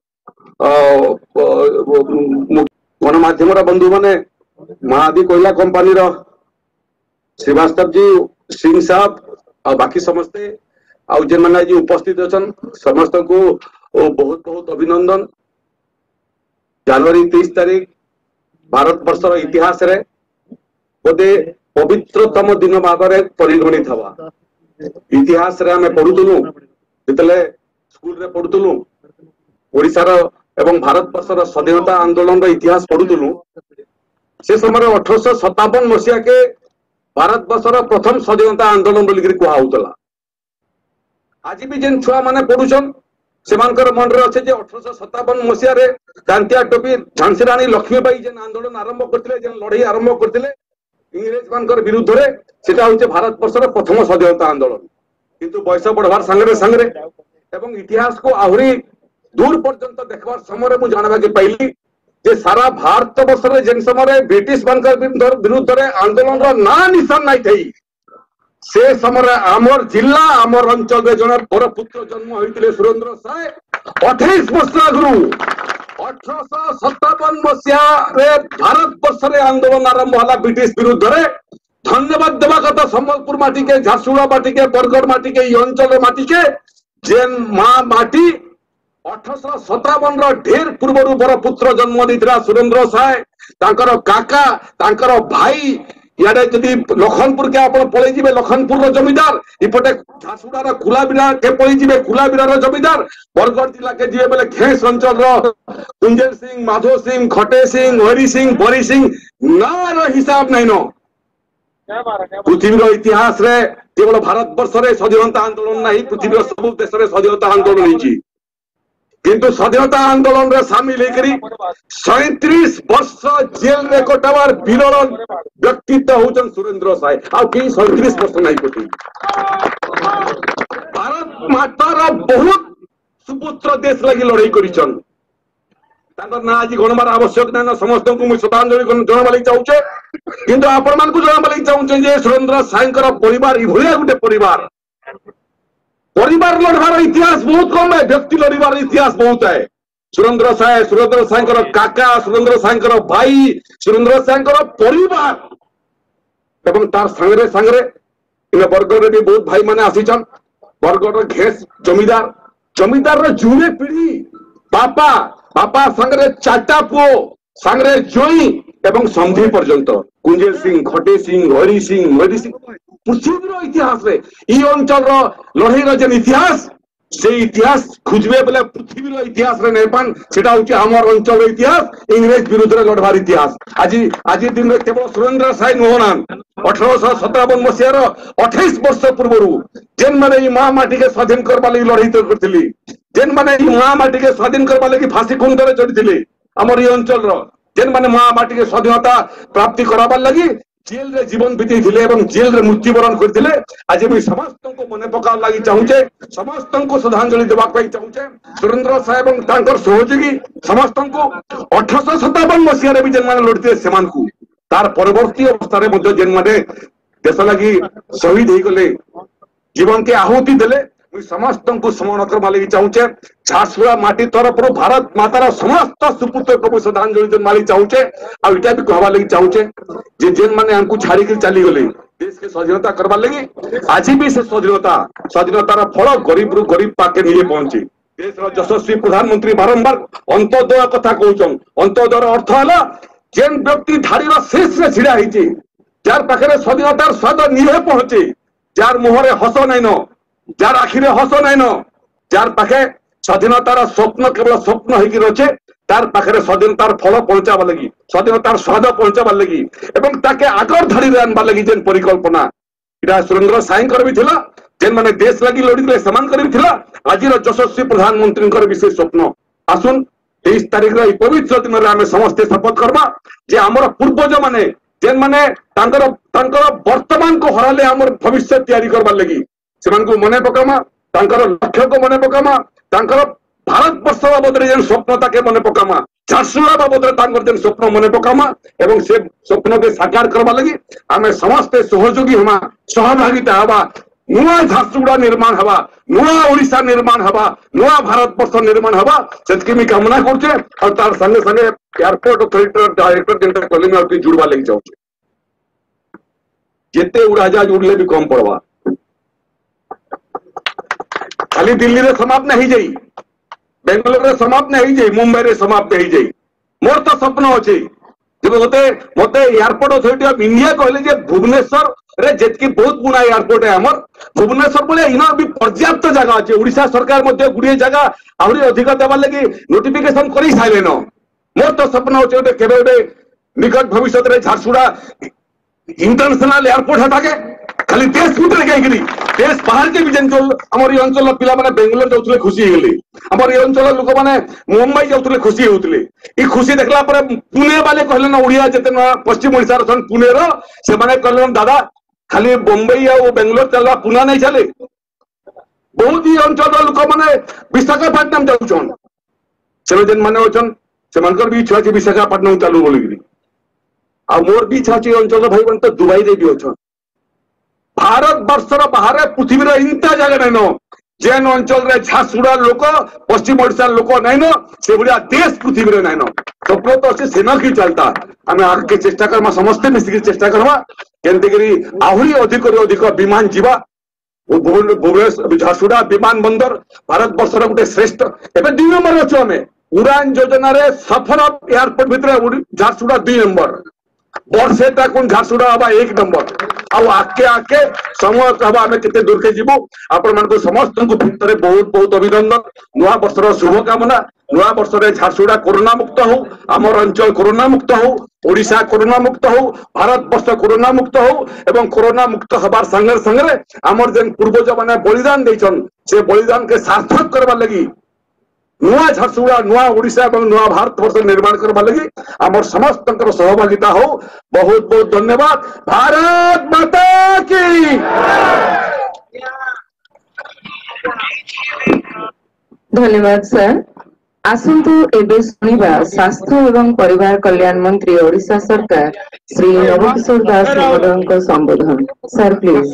गणमाध्यम बंधु माने महादी कोयला कंपनी रो श्रीवास्तव जी सिंह साहब और बाकी समस्ते आउ जेन माने आज उपस्थित असन समस्त को बहुत बहुत अभिनंदन। जनवरी 23 तारीख भारत वर्षर इतिहास रे बोधे पवित्रतम दिन भागरे परिगणित हवा। इतिहास रे हमें पढ़ुतलु जितले स्कूल रे पढ़ुतलु ओडिसा रो एवं भारत वर्षर स्वाधीनता आंदोलन रो इतिहास पढ़ुतलु से समय 1857 मसीहा के भारत वर्षर प्रथम स्वाधीनता आंदोलन बोली कहा होतला। आज भी जेन छुआ माने पढ़ुछन सेमानकर मन रे अछि जे 1857 मसीहा रे कांतिया टोपी झांसी रानी लक्ष्मीबाई जेन आंदोलन आरंभ करथिले जेन लड़ाई आरंभ करथिले इंग्रेज मानकर विरुद्ध रे सेटा होचे भारत वर्षर प्रथम स्वाधीनता आंदोलन। किंतु बयस बढ़वार संगे संगे एवं इतिहास को आहुरी दूर पर्यंत देखबार समय मु जानबा के पाइली जे सारा भारत वर्ष रे जेन समय ब्रिटिश मानकर विरुद्ध रे आंदोलन रो ना निशान नहीं थई से समय आमर जिला आमर अंचल रे जन पर पुत्र जन्म होइतिले सुरेंद्र साय 28 वर्ष आगु 1857 मसीहा रे भारत वर्ष रे आंदोलन आरंभ होला ब्रिटिश विरुद्ध रे। धन्यवाद देवा कथा संबलपुर माटी के झारसुगुड़ा माटी के बरगढ़ माटी के अंचल माटी के जेन मां माटी 1857 रो ढेर पूर्व बर पुत्र जन्म देथिला सुरेंद्र साय तांकर काका तांकर भाई याडे जदि लखनपुर के आपण पळै जिबे लखनपुर रो जमीदार इपटे झारसुगुड़ा रो कुलाबिरा के पळै जिबे कुलाबिरा रो जमीदार बरगढ़ जिला के जिबे बेले खेस अंचल रो कुंजल सिंह माधो सिंह खटे सिंह हरि सिंह बरी सिंह ना रो हिसाब नहीं नो। पृथ्वी इतिहास रे केवल भारत वर्ष रे स्वाधीनता आंदोलन नहीं पृथ्वी सब देश रे स्वाधीनता आंदोलन होईची किंतु स्वाधीनता आंदोलन रे शामिल हेकरी 37 वर्ष जेल रे कटावार वीरर व्यक्तित्व होचन सुरेंद्र साय आ कि 37 वर्ष नहीं कोठी भारत मातार बहुत सुपुत्र देश लगी लड़ाई करिचन तांकर ना आज गणमार आवश्यक ना समस्त को मु श्रद्धांजलि जणाबा लागि चाहूचे किंतु आपण मान को जणाबा लागि चाहूचे जे सुरेंद्र सायकर परिवार इभलिया गुटे परिवार लड़वार इतिहास बहुत कम है व्यक्ति लड़वार इतिहास बहुत है। सुरेंद्र सायकर काका सुरेंद्र सायकर भाई सुरेंद्र सायकर परिवार एवं तार संगरे संगरे इन बरगढ़ रे भी बहुत भाई माने आसीचन बरगढ़ घेस जमीदार जमीदार जुड़े पीढ़ी बापा बापा संगे चार्टा पुओ संगे जोई एवं संधि पर्यंत कुंजेल सिंह खटे सिंह हरि सिंह मरी सिंह पृथ्वी इतिहास रे ई अंचल लड़ई जेन इतिहास से इतिहास खुजबे बोले पृथ्वी इतिहास रे नहीं सेटा होची हमर अंचल इतिहास इंग्रेज विरुद्ध रे लड़वार इतिहास आज आज दिन में केवल सुरेंद्र साई नुहनान 1857 मसीहार 28 वर्ष पूर्व जेन माने महामाटी के स्वाधीन करवा लगी लड़ई करथिली जेन माने महामाटी के स्वाधीन करवा लगी फांसी खुंदरे चढ़ी हमर ये अंचल जेन माने महामाटी के स्वाधीनता प्राप्ति कराबार लगी जेल रे जीवन बीती जेल रे मृत्युवरण करथिले आज भी समस्त को मन पका लगी चाहूचे समस्त को श्रद्धांजलि देवा चाहूचे सुरेंद्र साहेब और तांकर सहयोगी समस्त को 1857 मसीह भी जेन माने लड़ते सेमान को तार परवर्ती अवस्था रे जेन माने देश लगी शहीद हो गले जीवन के आहुति देले समस्त को स्मरण करवा लगी चाहूचे झारसुगुड़ा माटी तरफ भारत मातार समस्त सुपुत्र को श्रद्धांजलि देवा लगी चाहूचे आ इटा भी कहवा लगी चाहूचे जे जेन माने हमको छाड़ी के चली गले देश के स्वाधीनता करवा लगी आज भी से स्वाधीनतार फल गरीब रु गरीब पाके नहीं पहुंची देश यशस्वी प्रधानमंत्री बारंबार अंत्योदय कथा कहउछन अंत्योदयर अर्थ है जेन व्यक्ति धाड़ीर शेष रे छिड़ा होती जार पाखे स्वाधीनतार स्वाद निहे पहुंचे जार मुहरे हस नाइन जार आखिरे हस नाइन जार पाखे स्वाधीनतार स्वप्न केवल स्वप्न होगी रचे तार पाखे स्वाधीनतार फल पहुंचावा लगी स्वाधीनतार स्वाद पहुंचावा लगी एवं ताके आगर धाड़ी आनवा लगी जेन परिकल्पना इटा सुरेंद्र साईंकर भी थिला जेन माने देश लगी लड़ीले समानकर भी थिला आजिर यशस्वी प्रधानमंत्री विशेष स्वप्न आसुन 23 तारीख रे पवित्र दिन में आम समस्ते शपथ करवा जे आमर पूर्वज माने जेन माने तांकर वर्तमान को हराले आमर भविष्य तैयारी करवा लगी सेमान को मने पकामा तांकर लक्ष्य को मने पकामा तांकर भारत वर्ष बाबद जेन स्वप्न ताके मने पकामा झारसुगुड़ा बाबद तांकर जेन स्वप्न मने पकामा एवं से स्वप्न के साकार करवा लगी आमे समस्ते सहयोगी हमा सहभागिता हवा नुआ झारसुगुड़ा निर्माण हवा नुआ ओडिशा निर्माण हवा नुआ भारत वर्ष निर्माण हवा सेतकी मी कामना करछे और तार संगे संगे एयरपोर्ट अथॉरिटी डायरेक्टर जेनटा कलिमी और जुड़वा लगी जाउछे जेते उड़ाजहाज उड़ले भी कम पड़वा खाली दिल्ली रे समाप्त नहीं जाई बेंगलोर रे समाप्त नहीं जाई मुंबई रे समाप्त नहीं जाई मोर तो स्वप्न अच्छे जब मते एयरपोर्ट अथॉरिटी ऑफ इंडिया कहले जे भुवनेश्वर रे जेतकी बहुत पुराना एयरपोर्ट है हमर भुवनेश्वर बोले इना भी पर्याप्त जगह अच्छे ओडिशा सरकार मध्य गुड़िए जगह आहरी अधिक देवा लगी नोटिफिकेशन करी साइलेन मोर तो स्वप्न अच्छे केबे निकट भविष्य रे झारसुगुड़ा इंटरनेशनल एयरपोर्ट हटाके खाली देश भितर कहीं देश बाहर के भी जेन आम अंचल पिला माने बेंगलोर जाऊे खुशी होगले आम अंचल लोक मैंने मुंबई जाऊे खुशी होते ये खुशी देखला पुणे वाले कहले ना ओडिया जिते पश्चिम ओडिशा पुणे से कहले दादा खाली मुंबई और बेंगलोर चलवा पुणे नहीं चले बहुत ही अंचल लोक मैंने विशाखापट्टनम जाऊन से जेन मैंने अच्छन से भी इच्छा अच्छे विशाखापट्टनम चालू बोलिकी आ मोर भी इच्छा अच्छे अंचल भाई बहन तो दुबई रे भी अच्छन भारत वर्षर बाहर पृथ्वी इंता जगह नैन जेन अंचल रे झारसुगुड़ा लोक पश्चिम ओडिशा लोक नैन से भाया देश पृथ्वी रे नैन स्वप्न तो अच्छे सेना की चलता आम आगे चेष्टा करमा समस्ते मिसिक चेष्टा करवा केमती आहरी अधिक विमान जीवा भुवनेश्वर झारसुगुड़ा विमान बंदर भारत वर्षर गोटे श्रेष्ठ एवं 2 नंबर अच्छे आम उड़ान योजना रे सफल एयरपोर्ट भितर झारसुगुड़ा 2 नंबर वर्षे तक झारसुगुड़ा हवा 1 नंबर आके आके समय हवा आम केते दूर के जीवु आपण मान समस्त को भितर बहुत बहुत अभिनंदन नुआ वर्षर शुभकामना नुआ वर्ष रे झारसुगुड़ा कोरोना मुक्त हो आमर अंचल कोरोना मुक्त हो ओडिशा कोरोना मुक्त हो भारत वर्ष कोरोना मुक्त हो एवं कोरोना मुक्त हबार संगे संगे आमर जेन पूर्वज माने बलिदान देछन से बलिदान के सार्थक करबा लगी नुआ झारसुगुड़ा नुआ ओडिशा और नुआ भारत वर्ष निर्माण करवा लगी आमर समस्त सहभागिता हो बहुत बहुत धन्यवाद भारत माता की धन्यवाद सर आसंतु एबे सुनिबा स्वास्थ्य एवं परिवार कल्याण मंत्री ओडिशा सरकार श्री नवकिशोर दास महोदय संबोधन सर प्लीज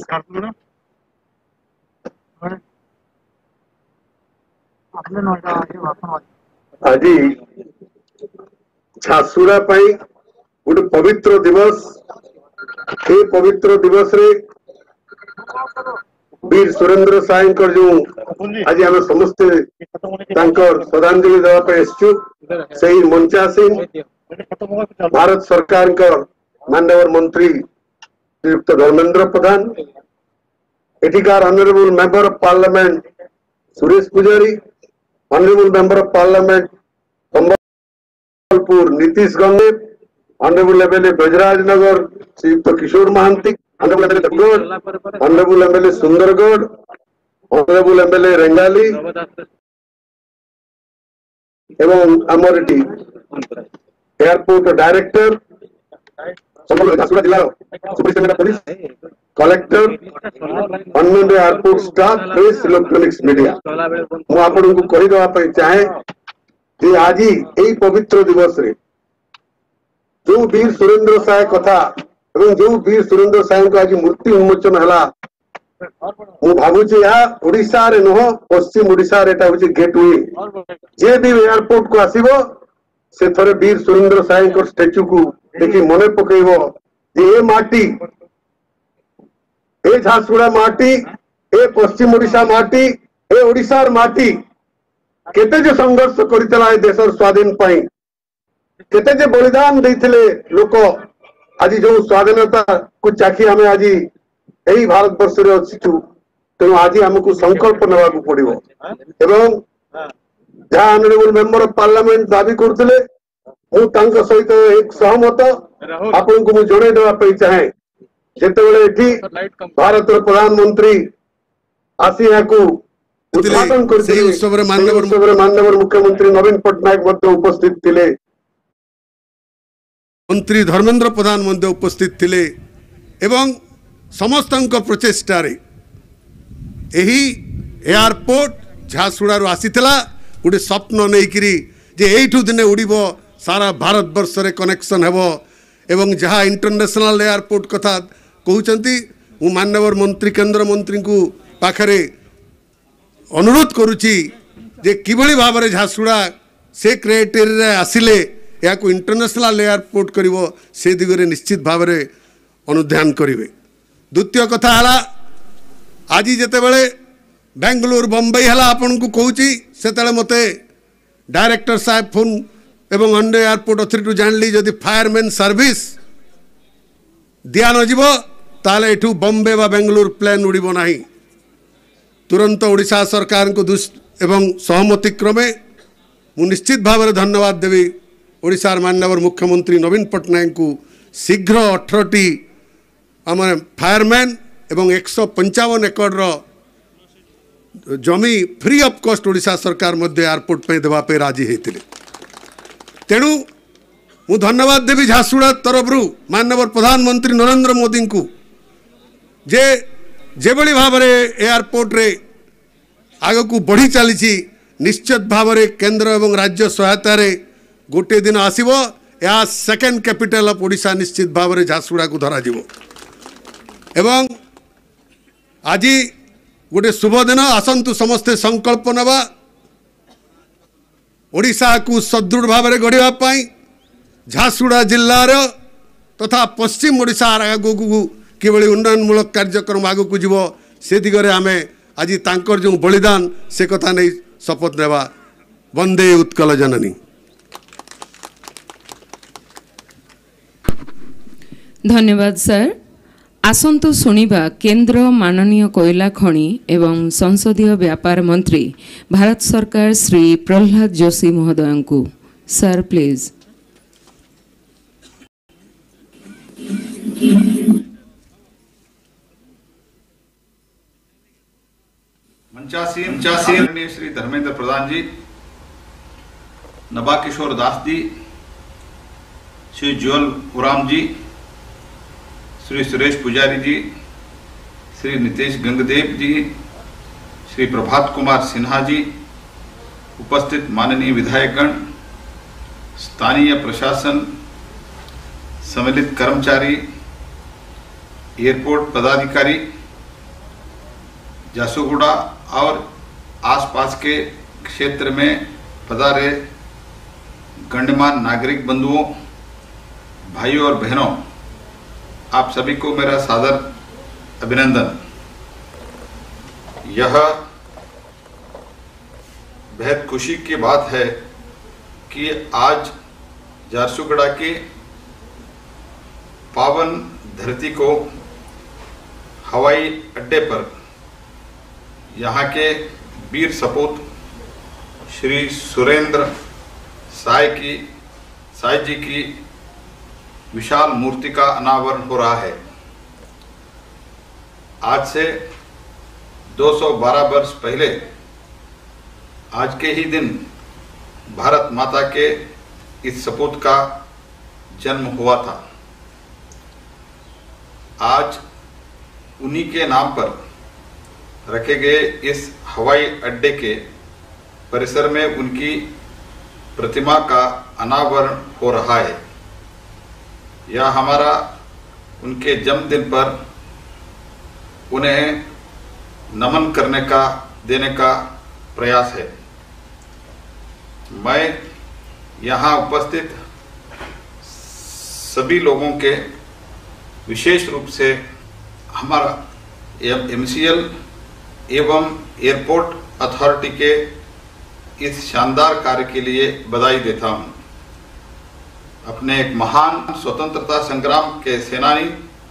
आज झारसुगुड़ा गोटे पवित्र दिवस ये पवित्र दिवस रे वीर सुरेंद्र साई जो आज आम समस्ते श्रद्धांजलि देवाई आसचु से मंचासीन भारत सरकार माननीय मंत्री श्रीयुक्त धर्मेंद्र प्रधान, एठिकार honourable member of parliament Suresh Pujari, honourable member of parliament Sambalpur Nitish Gange, honourable MLA Brajrajnagar Shriyukta Kishore Mahanti, honourable MLA honourable MLA Sundargarh, honourable MLA Rengali एवं आमर एयरपोर्ट डायरेक्टर जिला पुलिस कलेक्टर अन्य airport staff press electronics media मुझे कहीदेवाई चाहे कि आज यही पवित्र दिवस रे जो वीर सुरेंद्र साय कथा जो वीर सुरेंद्र साय को आज मूर्ति उन्मोचन है भावुची ओडिशा रे नुह पश्चिम ओडिशा रे गेटवे जे भी एयरपोर्ट को आसीबो से थरे वीर सुरेंद्र साय स्टेच्यू को देखी मने पकेब ए माटी ए झारसुगुड़ा माटी ए पश्चिम ओडिशा माटी ए ओडिशार माटी केते जे संघर्ष करितला ए देशर स्वाधीन पाई केते जे बलिदान देथिले लोक आज जो स्वाधीनता को चाखी हमें आज यही भारत वर्ष रे अछि तेणु आज हमको संकल्प नेबा को पड़िबो एवं जहाँ ऑनरेबल मेंबर ऑफ पार्लियामेंट दाबी करथिले सहित एक सहमत आपन को जड़े देवाई चाहे जितेबले एठी भारत प्रधानमंत्री आसी यहाँ को उद्घाटन कर माननीय मुख्यमंत्री नवीन पट्टनायक उपस्थित थिले, मंत्री धर्मेंद्र प्रधान उपस्थित थिले एवं समस्त प्रचेष्टा यही एयरपोर्ट झारसुगुड़ा आसीथिला गोटे स्वप्न नहीं करी जे एठू दिने उड़ीब सारा भारत वर्ष रे कनेक्शन हेबो एवं जहाँ इंटरनेशनल एयरपोर्ट कथा कहते मु माननीय मंत्री केंद्र मंत्री को पाखरे अनुरोध करुच्ची जे किभली भाव में झारसुगुड़ा से क्राइटेरिया आसिले या को इंटरनेशनल एयरपोर्ट करिवो से दिगरे निश्चित भाव में अनुध्यान करिवे। द्वितीय कथा हला आज जेतेबेले बेंगलुरु बम्बई हला आपन को कहूची सेतेले मते डायरेक्टर साहेब फोन एवं अन्य एयरपोर्ट अथॉरिटी जानली जदि फायरमैन सर्विस दिया न जीवो ताले एठू बॉम्बे व बेंगलुरु प्लेन उड़ीबो नाही। तुरंत ओडिशा सरकार को एवं सहमति क्रमे मु निश्चित भाव में धन्यवाद देवी ओडिशा माननीय मुख्यमंत्री नवीन पट्टनायक को शीघ्र 18टी आम फायरमैन एवं 155 एकड़ जमी फ्री ऑफ कॉस्ट ओडिशा सरकार मध्य एयरपोर्ट पे देवाई राजी होते तेणु मु धन्यवाद देवी झारसुगुड़ा तरफ माननीय प्रधानमंत्री नरेंद्र मोदी को जे जेभली भाव में एयरपोर्ट रे आग को बढ़ी चली निश्चित भाव में केंद्र एवं राज्य सहायता रे गोटे दिन आसीबो या सेकेंड कैपिटल ऑफ ओडिशा निश्चित भाव में झारसुगुड़ा को धरा जीवो एवं आज गोटे शुभ दिन आसंतु समस्ते संकल्प नवा ओडिशा को सदृढ़ भाव में गढ़ा झारसुगुड़ा जिलार तथा पश्चिम ओडिशा आगू किभली उन्नयनमूलक कार्यक्रम आगू जीव से दिगरे आम आज तांकर जो बलिदान से कथा नहीं शपथ नेवा। वंदे उत्कल जननी। धन्यवाद सर। आसंतु सुनिबा केंद्र माननीय कोयला खनि एवं संसदीय व्यापार मंत्री भारत सरकार श्री प्रहलाद जोशी महोदय को। Sir please. मंचासीन श्री धर्मेंद्र प्रधान जी, नबा किशोर दास जी, श्री जुअल उराम जी, श्री सुरेश पुजारी जी, श्री नितेश गंगदेव जी, श्री प्रभात कुमार सिन्हा जी, उपस्थित माननीय विधायकगण, स्थानीय प्रशासन, सम्मिलित कर्मचारी, एयरपोर्ट पदाधिकारी, झारसुगुड़ा और आसपास के क्षेत्र में पधारे गण्यमान्य नागरिक बंधुओं, भाइयों और बहनों, आप सभी को मेरा सादर अभिनंदन। यह बेहद खुशी की बात है कि आज झारसुगुड़ा की पावन धरती को हवाई अड्डे पर यहाँ के वीर सपूत श्री सुरेंद्र साय जी की विशाल मूर्ति का अनावरण हो रहा है। आज से 212 वर्ष पहले आज के ही दिन भारत माता के इस सपूत का जन्म हुआ था। आज उन्हीं के नाम पर रखे गए इस हवाई अड्डे के परिसर में उनकी प्रतिमा का अनावरण हो रहा है। यह हमारा उनके जन्मदिन पर उन्हें नमन देने का प्रयास है। मैं यहाँ उपस्थित सभी लोगों के विशेष रूप से हमारा MCL एवं एयरपोर्ट अथॉरिटी के इस शानदार कार्य के लिए बधाई देता हूं। अपने एक महान स्वतंत्रता संग्राम के सेनानी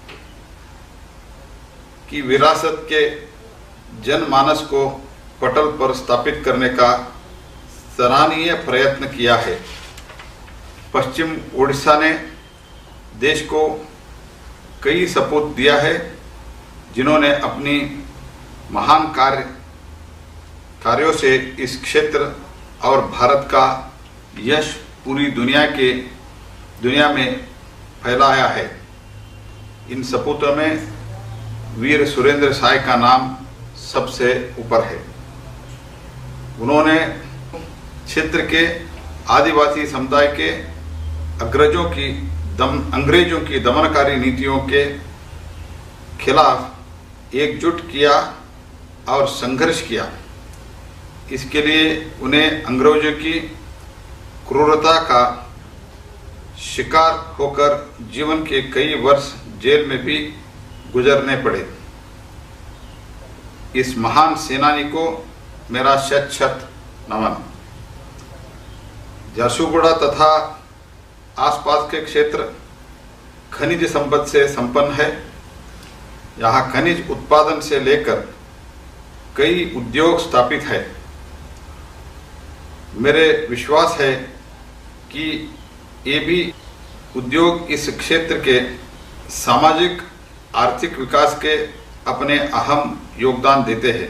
की विरासत के जनमानस को पटल पर स्थापित करने का सराहनीय प्रयत्न किया है। पश्चिम ओडिशा ने देश को कई सपूत दिया है, जिन्होंने अपनी महान कार्यों से इस क्षेत्र और भारत का यश पूरी दुनिया में फैलाया है। इन सपूतों में वीर सुरेंद्र साय का नाम सबसे ऊपर है। उन्होंने क्षेत्र के आदिवासी समुदाय के अंग्रेजों की दमनकारी नीतियों के खिलाफ एकजुट किया और संघर्ष किया। इसके लिए उन्हें अंग्रेजों की क्रूरता का शिकार होकर जीवन के कई वर्ष जेल में भी गुजरने पड़े। इस महान सेनानी को मेरा शत शत नमन। झारसुगुड़ा तथा आसपास के क्षेत्र खनिज संपत्ति से संपन्न है। यहाँ खनिज उत्पादन से लेकर कई उद्योग स्थापित है। मेरे विश्वास है कि ये भी उद्योग इस क्षेत्र के सामाजिक आर्थिक विकास के अपने अहम योगदान देते हैं।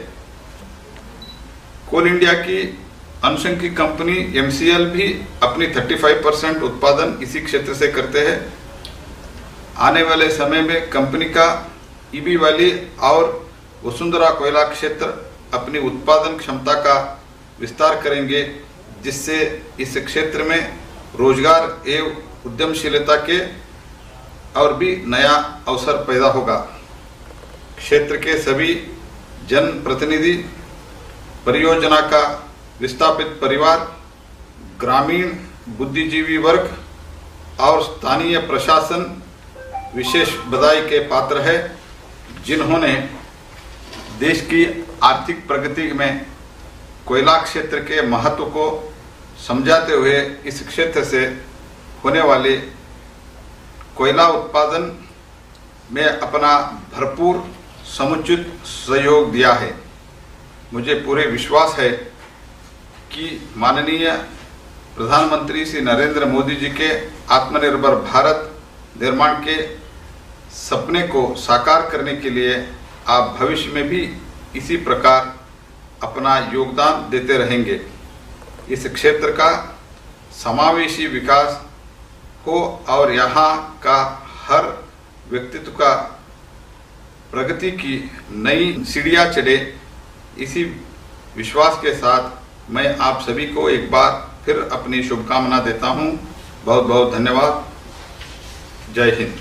कोल इंडिया की अनुशंसित कंपनी MCL भी अपनी 35% उत्पादन इसी क्षेत्र से करते हैं। आने वाले समय में कंपनी का EB वैली और वसुंधरा कोयला क्षेत्र अपनी उत्पादन क्षमता का विस्तार करेंगे, जिससे इस क्षेत्र में रोजगार एवं उद्यमशीलता के और भी नया अवसर पैदा होगा। क्षेत्र के सभी जनप्रतिनिधि, परियोजना का विस्थापित परिवार, ग्रामीण बुद्धिजीवी वर्ग और स्थानीय प्रशासन विशेष बधाई के पात्र है, जिन्होंने देश की आर्थिक प्रगति में कोयला क्षेत्र के महत्व को समझाते हुए इस क्षेत्र से होने वाले कोयला उत्पादन में अपना भरपूर समुचित सहयोग दिया है। मुझे पूरे विश्वास है कि माननीय प्रधानमंत्री श्री नरेंद्र मोदी जी के आत्मनिर्भर भारत निर्माण के सपने को साकार करने के लिए आप भविष्य में भी इसी प्रकार अपना योगदान देते रहेंगे। इस क्षेत्र का समावेशी विकास हो और यहाँ का हर व्यक्तित्व का प्रगति की नई सीढ़ियाँ चढ़े, इसी विश्वास के साथ मैं आप सभी को एक बार फिर अपनी शुभकामना देता हूँ। बहुत बहुत धन्यवाद। जय हिंद।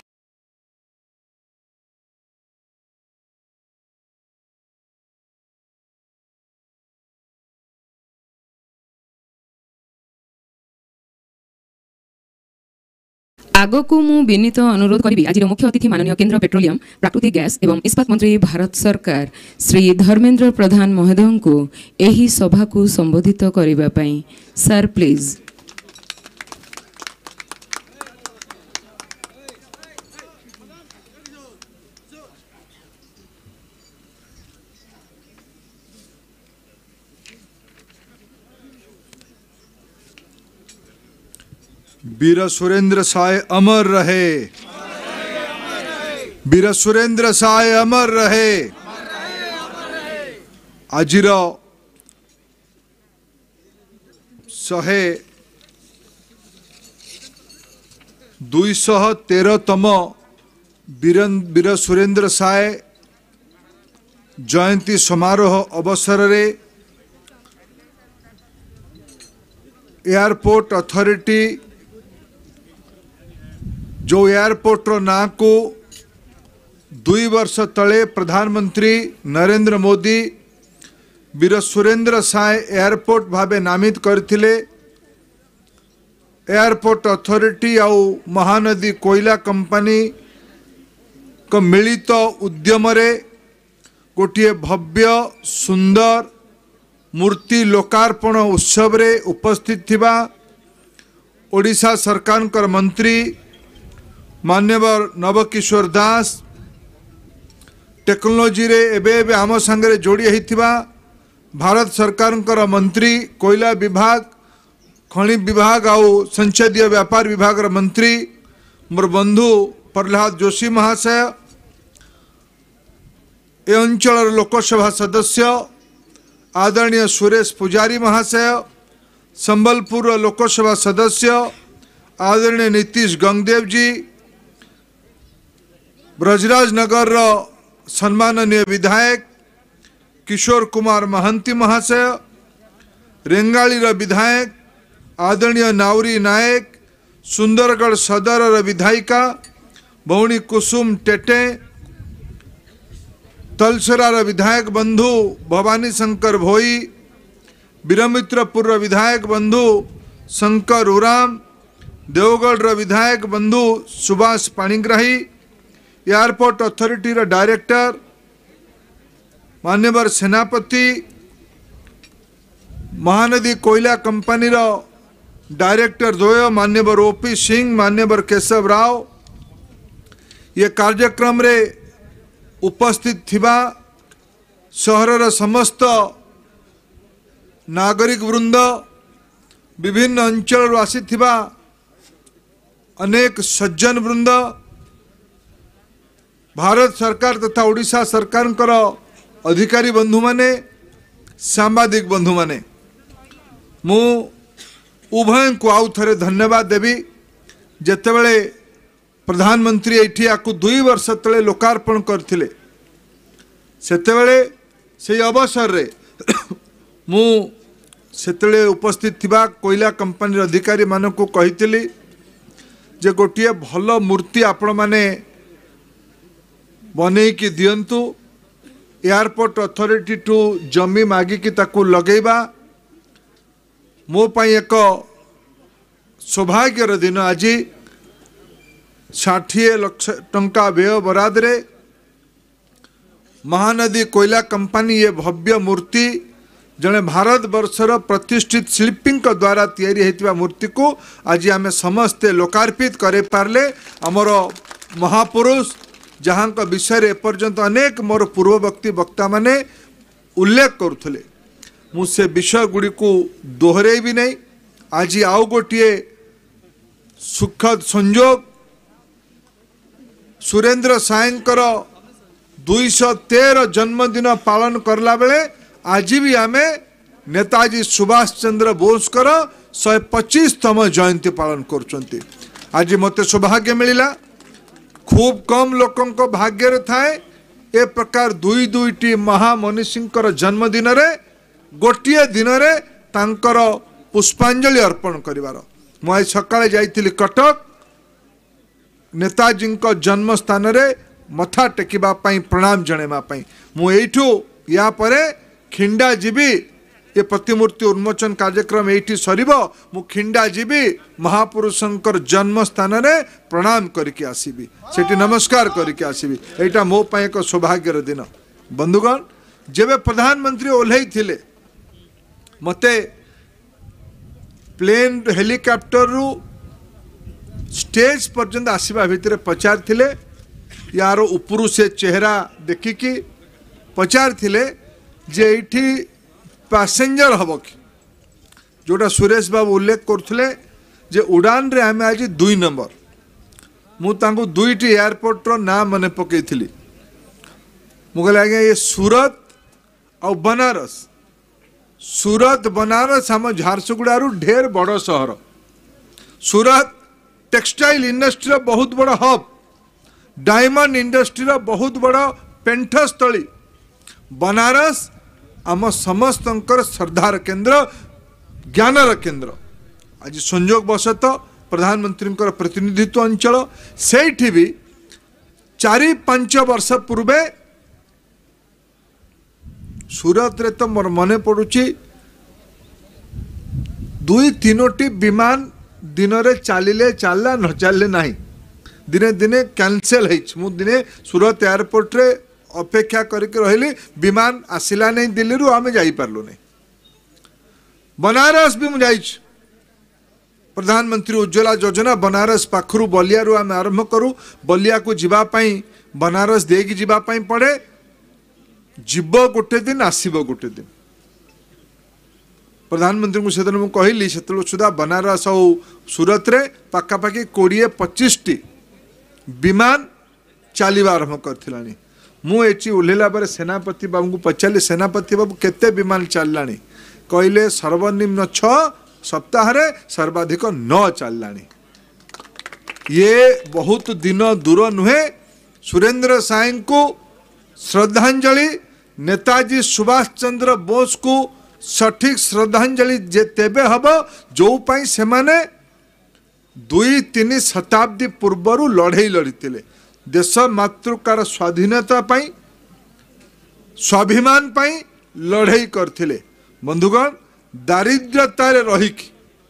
आग को मु विनीत अनुरोध करी आज मुख्य अतिथि माननीय केंद्र पेट्रोलियम प्राकृतिक गैस एवं इस्पात मंत्री भारत सरकार श्री धर्मेंद्र प्रधान महोदय को एही सभा को संबोधित करिबा पई। Sir please. वीर सुरेंद्र साय अमर रहे, वीर सुरेंद्र साय अमर रहे। आजिर 213तम वीर सुरेंद्र साय जयंती समारोह अवसर रे एयरपोर्ट अथॉरिटी जो एयरपोर्ट रो ना को 2 वर्ष तले प्रधानमंत्री नरेंद्र मोदी वीर सुरेंद्र साय एयरपोर्ट भावे नामित करथिले। एयरपोर्ट अथॉरिटी आउ महानदी कोयला कंपनी को मिलित उद्यम रे गोटे भव्य सुंदर मूर्ति लोकार्पण उत्सव रे उपस्थित थिबा ओडिशा सरकार कर मंत्री मान्यवर नवकिशोर दास टेक्नोलोजी रे एबे आम संगे जोड़ी होइथिबा भारत सरकार कर मंत्री कोयला विभाग खनि विभाग आउ संसदीय व्यापार विभाग र मंत्री मोर बंधु प्रहलाद जोशी महाशय ए अंचल लोकसभा सदस्य आदरणीय सुरेश पुजारी महाशय संबलपुर लोकसभा सदस्य आदरणीय नीतीश गंगदेव जी ब्रजराज नगर सम्माननीय विधायक किशोर कुमार महंती महाशय रेंगाली विधायक आदरणीय नाउरी नायक सुंदरगढ़ सदर विधायिका भौणी कुसुम टेटे तलसरा विधायक बंधु भवानी शंकर भोई बीरमित्रपुर विधायक बंधु शंकर उराम देवगढ़ विधायक बंधु सुभाष पाणिग्राही एयरपोर्ट अथॉरिटी रा डायरेक्टर मान्यवर सेनापति महानदी कोयला कंपनी रा डायरेक्टर द्वय मान्यवर ओपी सिंह मान्यवर केशव राव ये कार्यक्रम रे उपस्थित थिबा शहर समस्त नागरिक वृंद विभिन्न अंचल आसी थिबा अनेक सज्जन वृंद भारत सरकार तथा ओडिशा सरकार अधिकारी बंधु माने सांबादिक बंधु माने मु उभय को आउ थरे धन्यवाद देवी जेतेबेले प्रधानमंत्री एठी आकु 2 वर्ष तले लोकार्पण करथिले सेतेबेले से अवसर रे मु सेतेले उपस्थित थिबा कोयला कंपनी अधिकारी मानकु कहितली जे गोटिए भल मूर्ति आपण माने बने की दियंतु एयरपोर्ट अथॉरिटी टू जमी मागिकी ताकू लगेबा मो पाई एक सौभाग्यर दिन आज 60 लाख टंका व्यय बराद रे महानदी कोयला कंपनी ये भव्य मूर्ति जड़े भारत वर्षर प्रतिष्ठित शिल्पी द्वारा तैयारी होइतिबा मूर्ति को आज आम समस्ते लोकार्पित करे पारले। आमर महापुरुष जहाँ का विषय एपर्यंत अनेक मोर पूर्ववर्ती वक्ता माने उल्लेख करुले मुझे विषय गुड़ी को दोहरे भी नहीं। आज आउ गोटे सुखद संयोग सुरेंद्र सायंकर 213 जन्मदिन पालन करला बेले आज भी आमे नेताजी सुभाष चंद्र बोस कर 125तम जयंती पालन कर। आज मते सौभाग्य मिला खूब कम लोकों को भाग्य रे थाए ए प्रकार दुई दुईटी महामनीषींकर जन्मदिन रे गोटिए दिन रे तांकर पुष्पांजलि अर्पण करिवार मु आज सकाळे जाइथिली कटक नेताजी जन्म स्थान रे मथा टेकिबा पई प्रणाम जणेमा पई मु एठू या परे खिंडा जीवी ये प्रतिमूर्ति उन्मोचन कार्यक्रम एठी सरीब मु खिंडा जीवी महापुरुषंकर जन्म स्थान रे प्रणाम करके आसीबी सेठी नमस्कार करके आसीबी एटा मो पय एक सौभाग्यर दिन। बंधुगण जेबे प्रधानमंत्री ओल्हई थिले मते प्लेन हेलिकॉप्टर रु स्टेज पर्यंत आसवा भितर पचार थिले यार उपरु से चेहरा देखिकी पचार थिले जे एठी पैसेंजर हम कि जोटा सुरेश बाबू उल्लेख करते जे उड़ान रे आम आज 2 नंबर मुझे दुईटी एयरपोर्ट रो नाम मन पकई मुझे आज्ञा ये सूरत और बनारस सूरत बनारस आम झारसुगुड़ारू ढेर बड़ सहर सूरत टेक्सटाइल इंडस्ट्री रो बहुत बड़ हब डायमंड इंडस्ट्री रो बहुत बड़ पेंठस्थली बनारस आम समस्तंकर श्रद्धार केन्द्र ज्ञानर केन्द्र आज संयोग बसत प्रधानमंत्री प्रतिनिधित्व अंचल से भी 4-5 वर्ष पूर्वे सूरत रे तो मोर मन पड़ुची 2-3टी विमान दिन रे चलिले चलला न चलले नहीं दिने दिने कैंसल हो दिने सूरत एयरपोर्ट रे अपेक्षा करके रही विमान आसला नहीं दिल्ली रू आम जापारू नहीं बनारस भी मुझे प्रधानमंत्री उज्ज्वला योजना बनारस पाखु बलिया आम आरंभ करूँ बलिया को जीवाई बनारस देकी जीवाई पड़े जीव गोटे दिन आसब गोटे दिन प्रधानमंत्री को सेदिन मुझे कहली से सुधा बनारस और सूरत रे पाखापाखि 20-25टी विमान चलवा आरंभ कर मुझे ओह्लैला पर सेनापति बाबू को पचारि सेनापति बाबू केते विमान चलला कहले सर्वनिम्न 6 सप्ताह सर्वाधिक 9 चलला ये बहुत दिन दूर नुहे सुरेंद्र साय को श्रद्धांजलि नेताजी सुभाष चंद्र बोस को सठिक श्रद्धांजलि जे तेबे हब जो पाई से माने 2-3 शताब्दी पूर्वर लड़े लड़ीते देश मातृकार स्वाधीनता पाई स्वाभिमान पाई लड़ाई करथिले। बंधुगण दारिद्र्यता रहीकि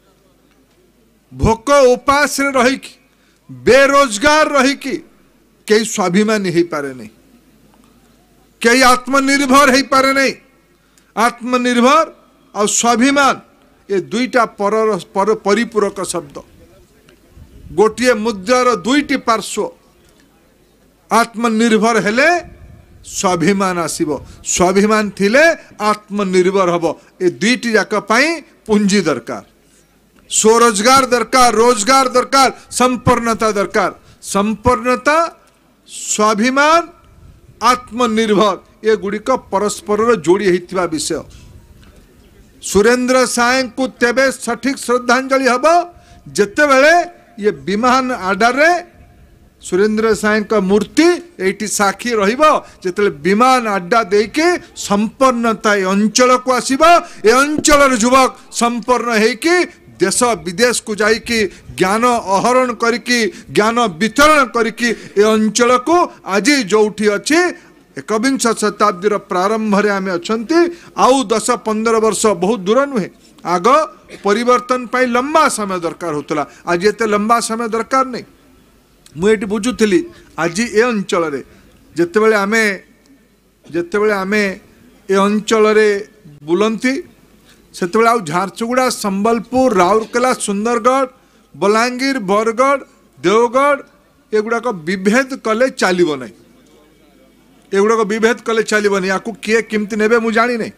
भोक उपास रहीकि बेरोजगार रहीकि कई स्वाभिमानी हो पारे नहीं कई आत्मनिर्भर हो पारे नहीं आत्मनिर्भर और स्वाभिमान ये दुईटा पर परिपूरक शब्द गोटे मुद्रार दुईटी पार्श्व आत्मनिर्भर हेले स्वाभिमान आसीबो स्वाभिमान थिले आत्मनिर्भर हबो ए दुईटी जाक पाई पूंजी दरकार स्वरोजगार दरकार रोजगार दरकार संपन्नता दरकार संपन्नता स्वाभिमान आत्मनिर्भर ये गुड़िक परस्पर जोड़ी होता विषय सुरेंद्र साय को तेबे सठिक श्रद्धांजलि हब जेते बेले ये विमान आडारे सुरेंद्र साय का मूर्ति एटी साक्षी रहिबो जेते विमान अड्डा देके संपन्नता अंचल को आसीबो ए अंचल युवक संपन्न हेकी देश विदेश को जाइकी ज्ञान आहरण करिकी ज्ञान वितरण करिकी ए अंचल को आज जोठी अच्छी 21 शताब्दी प्रारंभ रे आमे अछंती आउ 10-15 वर्ष बहुत दूर नुहे आग परिवर्तन पाई लंबा समय दरकार होतला आज एते लंबा समय दरकार नहीं मुझे बुझुली आज ए अंचल रे जेतेबेले आमे ए अंचल रे बुलंती सेतेबेले आउ झारसुगुड़ा संबलपुर राउरकेला सुंदरगढ़ बलांगीर बरगढ़ देवगढ़ एगुड़ाक विभेद कले चलो ना एगुड़ाक विभेद कले चलो ना या किए केमती नेबे मु जानी नहीं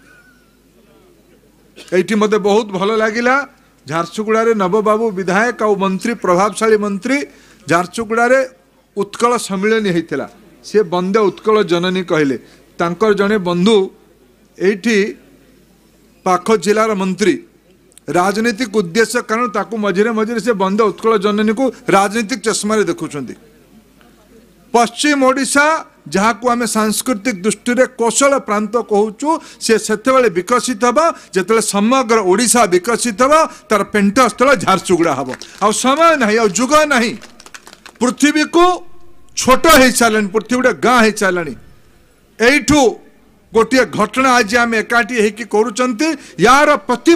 एठी मते बहुत भल लागिला झारसुगुड़ा रे नवबाबू विधायक और मंत्री प्रभावशाली मंत्री झारसुगुड़ा रे उत्कल सम्मिलन होता सी बंदे उत्कल जननी कहले तांकर जने बंधु एठी पाख जिलार मंत्री राजनीतिक उद्देश्य कारण ताकू मझिरे मझिरे से बंदे उत्कल जननी को राजनीतिक चश्मा देखुं पश्चिम ओडिशा जहाँ को आम सांस्कृतिक दृष्टि रे कौशल प्रांत कहूँ सी से विकसित हम जो समग्र ओडिशा विकसित हम तार पेंटस्थल झारसुगुड़ा हम आ समय ना आ जुग ना पृथ्वी को छोट हो सारे पृथ्वी गोटे गाँ हो सारे यू गोटे घटना आज आम एकाठी होकर करुचंती यार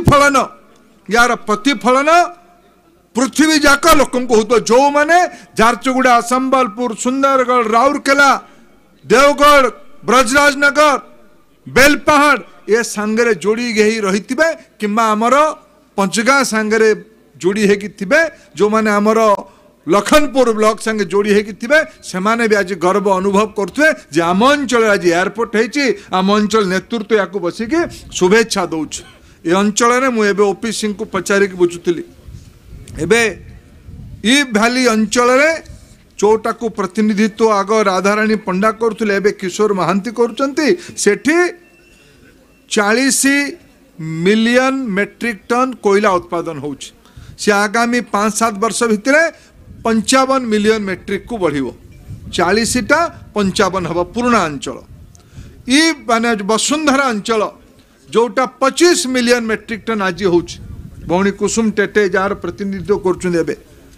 प्रतिफलन पृथ्वी जाक लोक हो जो मैंने झारसुगुड़ा संबलपुर सुंदरगढ़ राउरकेला देवगढ़ ब्रजराजनगर बेलपहाड़ ये सांगरे जोड़ी गई रही कि आमर पंचगाँ सांगरे जोड़ी है जो मैंने आमर लखनपुर ब्लॉक संगे जोड़ी है से माने भी आज गर्व अनुभव करते जे आम अंचल आज एयरपोर्ट होती आम अंचल नेतृत्व या बसिकी शुभेच्छा दौच ये अंचल मुझे ओपी सिंह को पचारिक बुझुली एबे ई भैली अंचल जोटा को प्रतिनिधित्व आग राधाराणी पंडा करुले एबे किशोर महांती करुचंती सेठी 40 मिलियन मेट्रिक टन कोयला उत्पादन होउछि से आगामी 5-7 वर्ष भितर 55 मिलियन मेट्रिक को बढ़िबो 40टा 55 हबो पुराना अंचल ई माने वसुंधरा अंचल जोटा 25 मिलियन मेट्रिक टन आज होउछि भौणी कुसुम टेटे जार प्रतिनिधित्व करछुं देबे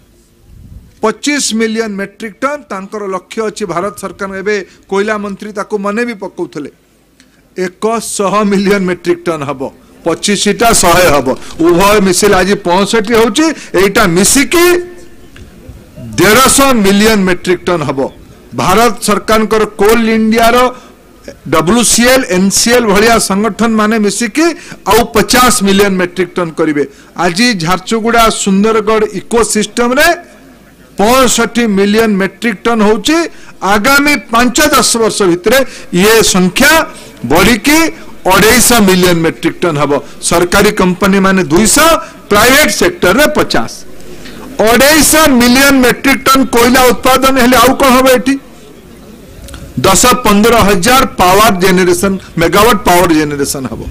25 मिलियन मेट्रिक टन तांकर लक्ष्य अछि भारत सरकार एबे कोयला मंत्री ताको मने भी पकाउथले 100 मिलियन मेट्रिक टन हबो 25टा 100 हबो उभय मिसिल आज 65 होउछि एटा मिसिकी 150 मिलियन मेट्रिक टन हबो भारत सरकार कोल इंडिया रो WCL NCL भलिया संगठन माने मिसिकी आउ 50 मिलियन मेट्रिक टन करिवे आज झारसुगुड़ा सुंदरगढ़ इकोसिस्टम रे 65 मिलियन मेट्रिक टन होउछि आगामी 5-10 वर्ष भितर ये संख्या बढ़ी की 250 मिलियन मेट्रिक टन हबो सरकारी कंपनी माने 200 प्राइवेट सेक्टर रे 50 250 मिलियन मेट्रिक टन कोयला उत्पादन हेले आउ कोन हबो एठी 10-15 हजार power generation megawatt power generation हबो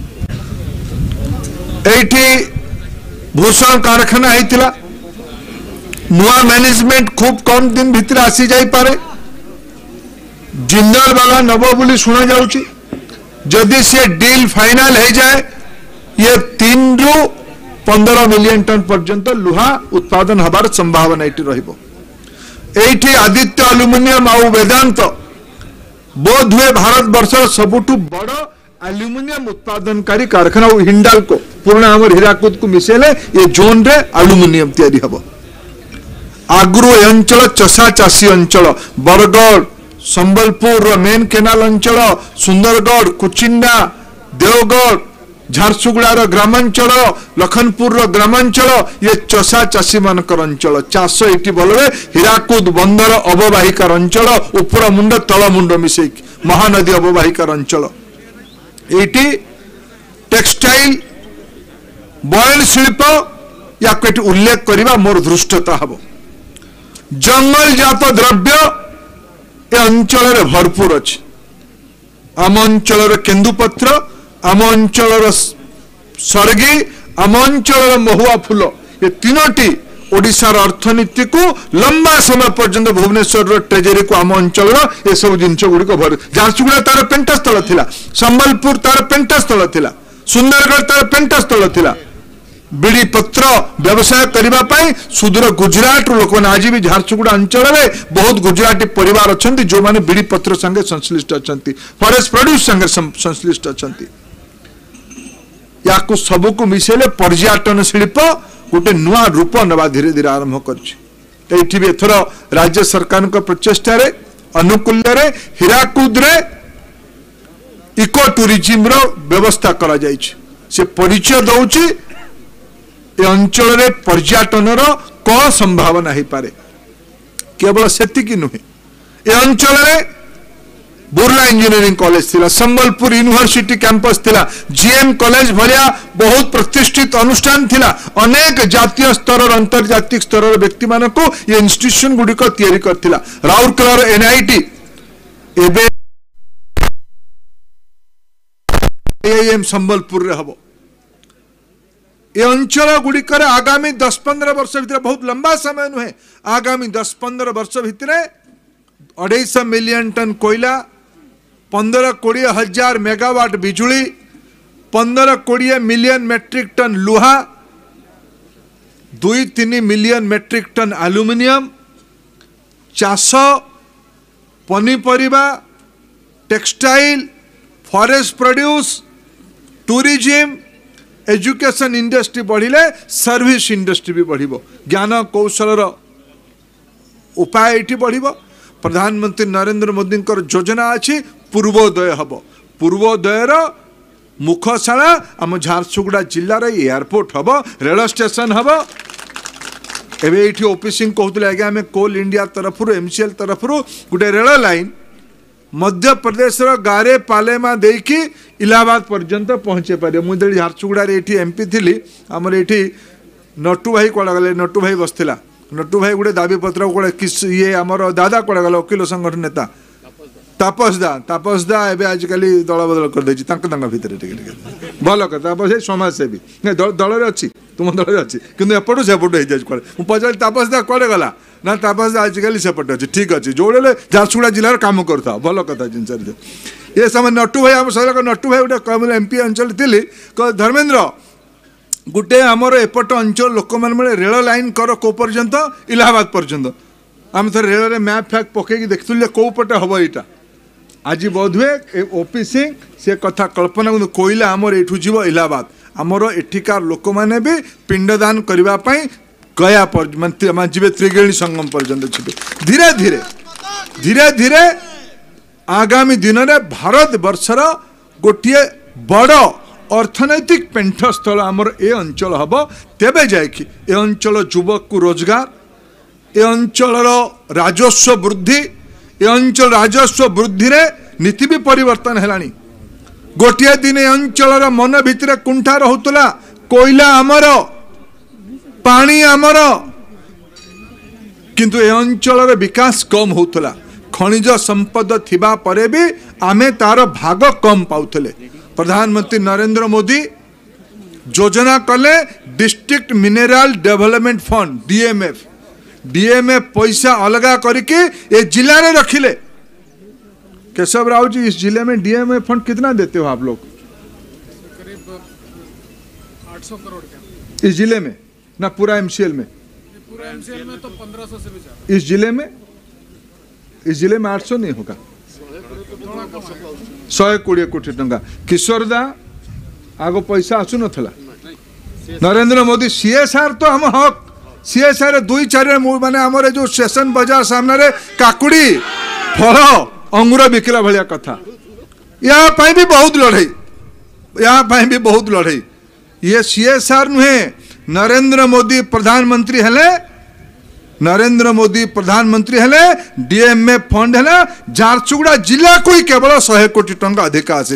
एठी भूषण कारखाना हेतिला नुआ मैनेजमेंट खूब कम दिन भीतर आसी जाई पारे जिंदल वाला नबो बोली सुना जाउची जदि से डील फाइनल हो जाए ये 3 ରୁ 15 मिलियन टन पर्यंत लुहा उत्पादन हबार संभावना एटी रहिबो एठी आदित्य एल्युमिनियम आउ वेदांत बोध हुए भारत वर्ष सबुठु बड़ एल्युमिनियम उत्पादनकारी कारखाना हिंडाल्को पुराना हमर हीराकुद को मिसेले ये जोन रे एल्युमिनियम तैयारी हबो आगुरु अंचल चषा चाषी अंचल बरगढ़ संबलपुर मेन केनाल अंचल सुंदरगढ़ कुचिंडा देवगढ़ झारसुगुड़ा ग्रामांचल लखनपुर ग्रामांचल ये चषा चाषी मानकर अंचल चाष ये भलरे हीराकुद बंदर अववाहिकार अंचल उपर मुंड तल मुंड मिसे महानदी अववाहिकार अंचल ये टेक्सटाइल बयन शिल्प या उल्लेख करने मोर धृष्टता हम जंगल जात द्रव्य ए अंचल भरपूर अच्छी आम अंचल केन्दुपत्र आम अंचल सरगी आम अंचल महुआ फूल ये तीनोटी ओडिशार अर्थनीति को लंबा समय पर्यंत भुवनेश्वर ट्रेजरी को आम अंचल ये सब जिनस गुड़िक भर झारसुगुड़ा तार पेंटास्थल थिला संबलपुर तार पेंटास्थल थिला सुंदरगढ़ तार पेंटास्थल थिला बिड़ी पत्र व्यवसाय करने सुदूर गुजरात लोक आज भी झारसुगुड़ा अंचल में बहुत गुजराती परिवार अच्छा जो माने बिड़ी पत्र संगे संश्लिष्ट अच्छा फॉरेस्ट प्रोड्यूस संगे संश्लिष्ट अच्छा या सबको मिसेले पर्यटन शिल्प गोटे नुआ रूप नवा धीरे धीरे आरंभ कर राज्य सरकार प्रचेषा अनुकूल हीराकुद इको टूरिज्म रो व्यवस्था करा से परिचय दौची ए अंचल रे पर्यटन कौन संभावना हो पारे केवल सेतिकी नुहे ए अंचल रे बुर्ला इंजीनियरिंग कॉलेज थिला संबलपुर यूनिवर्सिटी कैंपस थिला जीएम कॉलेज भलिया बहुत प्रतिष्ठित अनुष्ठान थिला अनेक जातीय स्तर और अंतर्जातिक स्तर व्यक्ति मानक ये इंस्टीट्यूशन गुड़िक तैयारी करथिला राउरकेला एनआईटी एबे आईआईएम संबलपुर रे हबो ये अंचल गुड़िकर आगामी 10-15 वर्ष भितर बहुत लंबा समय नुहे आगामी 10-15 वर्ष भितर 250 मिलियन टन कोयला 15-20 हजार मेगावाट बिजुली 15-20 मिलियन मेट्रिक टन लुहा 2-3 मिलियन मेट्रिक टन एल्युमिनियम चाष पनीपरिबा textile forest produce tourism education industry बढ़िले सर्विस इंडस्ट्री भी बढ़िबो ज्ञान कौशल उपाय ये बढ़िबो प्रधानमंत्री नरेंद्र मोदी योजना अच्छी पूर्वोदय हम पूर्वोदयर मुखशाला आम झारसुगुड़ा जिलार एयरपोर्ट हम रेल स्टेशन हम एवं ये ओपी सिंह कहते आज्ञा आम कोल इंडिया तरफ एमसीएल तरफ गोटे रेल लाइन मध्य प्रदेश गारे पालेमा देकी इलाहाबाद पर्यंत पहुँचे पारे मुझे झारसुगुड़ा एमपी थी आमर ये नटू भाई कड़ा गले नटू भाई बसला नटू भाई गोटे दाबी पत्र गोटे किस ये आमर दादा कड़ा गला वकिल संगठन नेता तापस दा एवं आजिकल दल बदल कर भितर भल कर तापस समाजसेवी दल अच्छी तुम दल अच्छी कि एपटू सेपटू हो जाए मुझे पचार तापस दा कड़े गला ना तापस दा आजिकल सेपटे अच्छी ठीक अच्छे जो झारसुगुड़ा जिलार कम करता भल कथा जिन ये समय नटू भाई आम सर नटू भाई गोटे एमपी अंचल थी धर्मेन्द्र गोटे आमर एपट अंचल लोक मैंने रेल लाइन कर कौ पर्यंत इलाहाबाद पर्यंत आम थे रेल मैप फैक पकईकि देखुले कौ पटे हम यहाँ आज बोधहुए ओपी सिंह से कथा कल्पना कर कोईला आमर एठू जीव इलाहाबाद आमर एठिकार लोक मैंने भी पिंडदान करने गया जी त्रिवेणी संगम पर्यंत जी धीरे धीरे धीरे धीरे आगामी दिन में भारत वर्षर गोटे बड़ अर्थनैतिक पेंठस्थल आमर ए अंचल हम तेबे जाकि ए अंचल युवक को रोजगार ए अंचल राजस्व वृद्धि ए अंचल राजस्व वृद्धि रे नीति भी परिवर्तन है गोटे दिन ए अंचल मन भितर कुंठा रोला कोईला आमर पानी आमर किंतु ए अंचल विकास कम होता खनिज संपद थिबा परे भी आमे तार भाग कम पाउथले प्रधानमंत्री नरेंद्र मोदी योजना कले district mineral development fund DMF पैसा अलगा करके ये जिले में रखिले। केशव राव जी इस जिले में डीएमएफ फंड कितना देते हो आप लोग? करीब 800 करोड़ का इस जिले में ना पूरा एमसीएल में? पूरा एमसीएल में तो 1500 से भी ज्यादा। इस जिले में 800 नहीं होगा, 120 कोटी टंका। किशोर दा आगो पैसा आसु नथला। नरेंद्र मोदी सीएसआर तो हम हक सीएसआर 2-4 माने हमरे जो स्टेशन बाजार सामने रे काकुड़ी फल अंगूर बिकला भलिया कथा यहाँ पाई भी बहुत लड़ाई ये सीएसआर नुहे। नरेंद्र मोदी प्रधानमंत्री हेले डीएमएफ फंड है झारसुगुड़ा जिला को ही केवल 100 कोटी टंका अधिक आसी।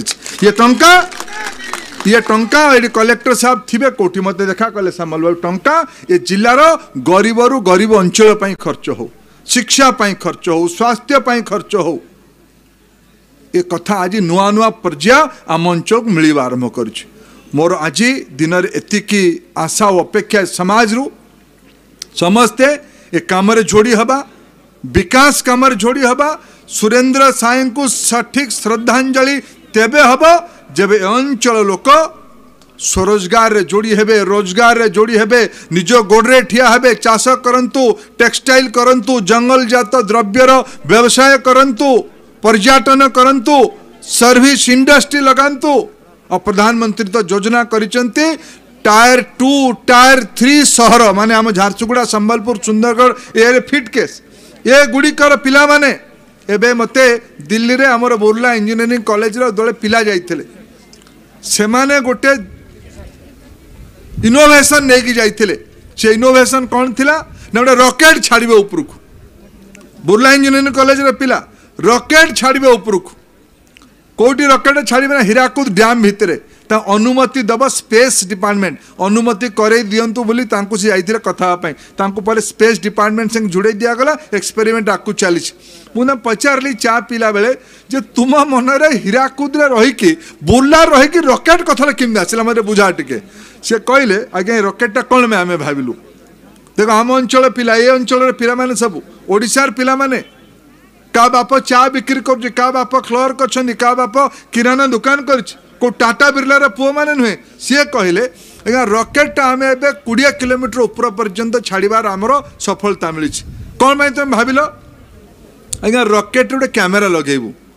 ये टंका ये कलेक्टर साहब थे कोटी मत देखा कले सामल बाबू टंका ये जिलार गरीबरू गरीब अंचल खर्च हो, शिक्षा खर्च हो, स्वास्थ्य खर्च हो। ये कथा आज नुआ नुआ पर्याय आम अंचल को मिलवा आरंभ कर। मोर आज दिन एतिकी आशा और अपेक्षा समाज रु समस्ते ये काम जोड़ी हवा, विकास काम जोड़ी हवा। सुरेंद्र साई को सठिक श्रद्धांजलि तेबे हवा जब अंचल लोक स्वरोजगार रे जोड़ी हेबे, रोजगार रे जोड़ी हेबे, निज गोड़े ठिया हेबे, चाष करंतु, टेक्सटाइल करंतु, जंगल जात द्रव्यर व्यवसाय करंतु, पर्यटन करंतु, सर्विस इंडस्ट्री लगांतु। और प्रधानमंत्री तो योजना करिसंती टायर 2 टायर 3 सहर माने आम झारसुगुड़ा संबलपुर सुंदरगढ़ ए फिट केस ये गुड़िकर पिला माने एबे मते दिल्ली रे हमर बुर्ला इंजीनियरिंग कॉलेज रो दले पिला जाइथिले से माने गोटे इनोवेशन नेकी जाइथिले। से इनोवेशन कौन थिला ना गोटे रॉकेट छाड़िबे उपरकू। बुर्ला इंजीनियरिंग कॉलेज रे पिला रॉकेट छाड़िबे उपरकू। कोटी रॉकेट छाड़िबे ना हीराकुद डैम भितरे ता अनुमति दब स्पेस डिपार्टमेंट अनुमति करे दियंतु बोली तांकु से जाइथिले कथा पई तांकु परे स्पेस डिपार्टमेंट से जोड़े दिया गला एक्सपेरिमेंट आकु चली। मुझे पचारली चा पीला बेले जे तुम मन रे हीराकुद रे रही कि बुर्ला रही कि रॉकेट कथा केमि आसला मते बुझा टिके। से कहले आज्ञा रॉकेटटा कोन में आमे भाबिलु देखो आम अंचल पिला ए अंचल पिला माने सब ओडिशार पिला माने का बाप चा बिक्री कर, का बाप क्लर कर, का बाप किराना दुकान कर, को टाटा बिरलार पुओ माने नुहे। सी कहले आज्ञा रॉकेट आम ए 20 किलोमीटर ऊपर पर्यंत छाड़बार आमर सफलता मिली। कौन तुम भाविल आज्ञा रॉकेट गोटे कैमेरा लगेबू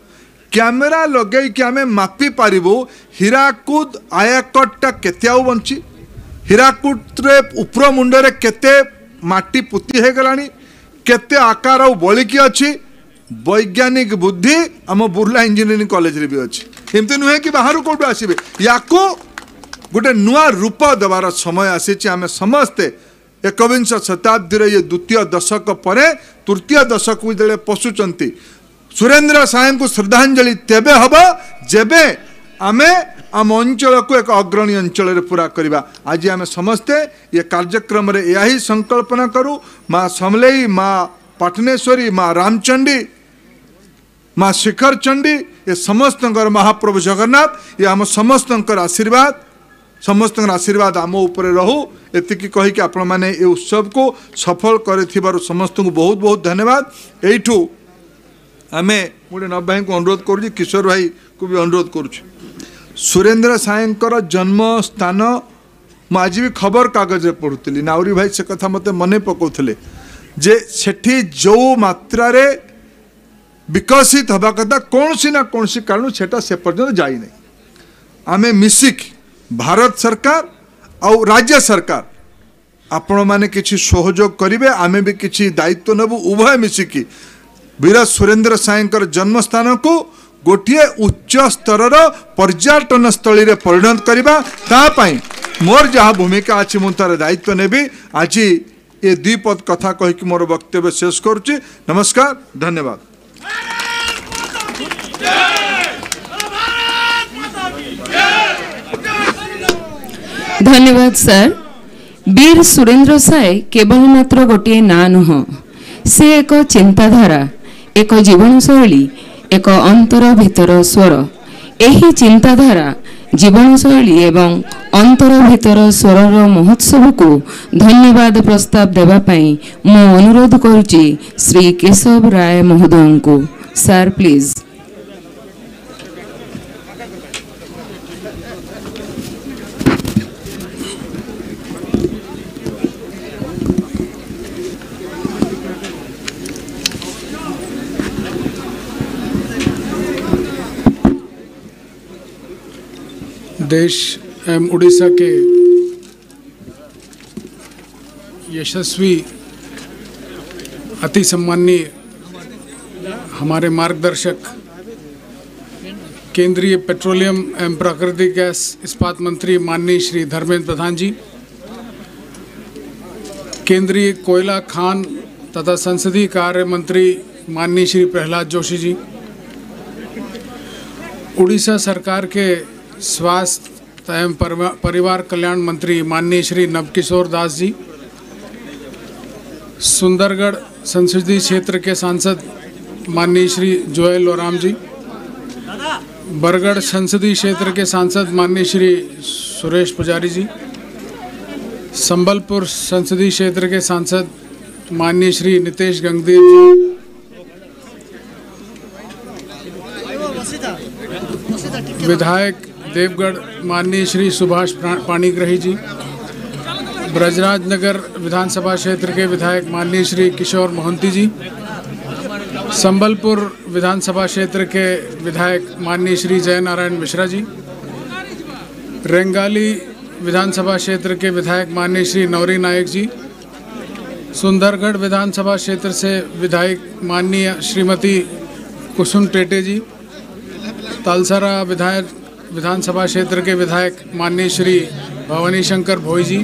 कैमेरा लगे कि आम मापी पारिबु हीराकुद आयकटटा केते आउ बंची हीराकुद रे उपर मुंडरे केते माटी पुती हे गलानी केते आकार आउ बलिकी अछि वैज्ञानिक बुद्धि आम बुर्ला इंजीनियरिंग कॉलेज रे भी अछि एमते नुहे कि बाहर कोड आसीबे याको गोटे नुआ रूप देवार समय आसी आम समस्ते एकविंश शताब्दी ये द्वितीय दशक पर तृतीय दशक जो पशुचंती सुरेंद्र साय को श्रद्धांजलि तेबे हम जेबे आमे आम अंचल को एक अग्रणी अंचल रे पूरा करवा आज आम समस्ते ये कार्यक्रम रे यही संकल्पना करूँ माँ समलेई माँ पाटनेश्वरी माँ रामचंडी माँ शिखर चंडी ये समस्त महाप्रभु जगन्नाथ ये आम समस्त आशीर्वाद समस्त आशीर्वाद आम उपर रहू एतिकी कहीकि आपण मैंने ये उत्सव को सफल कर समस्त को बहुत बहुत धन्यवाद यू आम गोटे नव भाई को अनुरोध करुँ किशोर भाई को भी अनुरोध करुँ सुरेंद्र सायंकर जन्म स्थान मुझे भी खबर कागज रे पढ़ुली नाउरी भाई से कथा मत मन पकाउले जे सेठी जो मात्रा रे विकसित हवा कथा कौन सी ना कौन सी कारण से पर्यंत जाई नहीं आमे मिसिक भारत सरकार और राज्य सरकार आपण माने किछि सहयोग करिवे आमे भी किछि दायित्व नेबु उभय मिसिकी वीर सुरेंद्र सायंकर जन्म स्थान को गोटे उच्च स्तर पर्यटन स्थली रे परिणत करबा तापाई मोर जहाँ भूमिका अच्छी मुझे तार दायित्व नेबी आज ये द्विपद कथा कहीकि मोर वक्तव्य शेष करुच्ची नमस्कार धन्यवाद। धन्यवाद सर। वीर सुरेंद्र साय केवल मात्र गोटे ना नुह से एक चिंताधारा एक जीवनशैली एक अंतर भीतर स्वर यही चिंताधारा जीवनशैली एवं अंतर भीतर स्वर महोत्सव को धन्यवाद प्रस्ताव देवा पाई मु अनुरोध करुची श्री केशव राय महोदय को। Sir please. देश एवं उड़ीसा के यशस्वी अति सम्माननीय हमारे मार्गदर्शक केंद्रीय पेट्रोलियम एवं प्राकृतिक गैस इस्पात मंत्री माननीय श्री धर्मेंद्र प्रधान जी, केंद्रीय कोयला खान तथा संसदीय कार्य मंत्री माननीय श्री प्रहलाद जोशी जी, उड़ीसा सरकार के स्वास्थ्य एवं परिवार कल्याण मंत्री माननीय श्री नवकिशोर दास जी, सुंदरगढ़ संसदीय क्षेत्र के सांसद माननीय श्री जोएल ओराम जी, बरगढ़ संसदीय क्षेत्र के सांसद माननीय श्री सुरेश पुजारी जी, संबलपुर संसदीय क्षेत्र के सांसद माननीय श्री नितेश गंगदेव जी, विधायक देवगढ़ माननीय श्री सुभाष पाणीग्रही जी, ब्रजराज नगर विधानसभा क्षेत्र के विधायक माननीय श्री किशोर मोहंती जी, संबलपुर विधानसभा क्षेत्र के विधायक माननीय श्री जय नारायण मिश्रा जी, रेंगाली विधानसभा क्षेत्र के विधायक माननीय श्री नौरी नायक जी, सुंदरगढ़ विधानसभा क्षेत्र से विधायक माननीय श्रीमती कुसुम टेटे जी, तालसारा विधानसभा क्षेत्र के विधायक माननीय श्री भवानी शंकर भोई जी,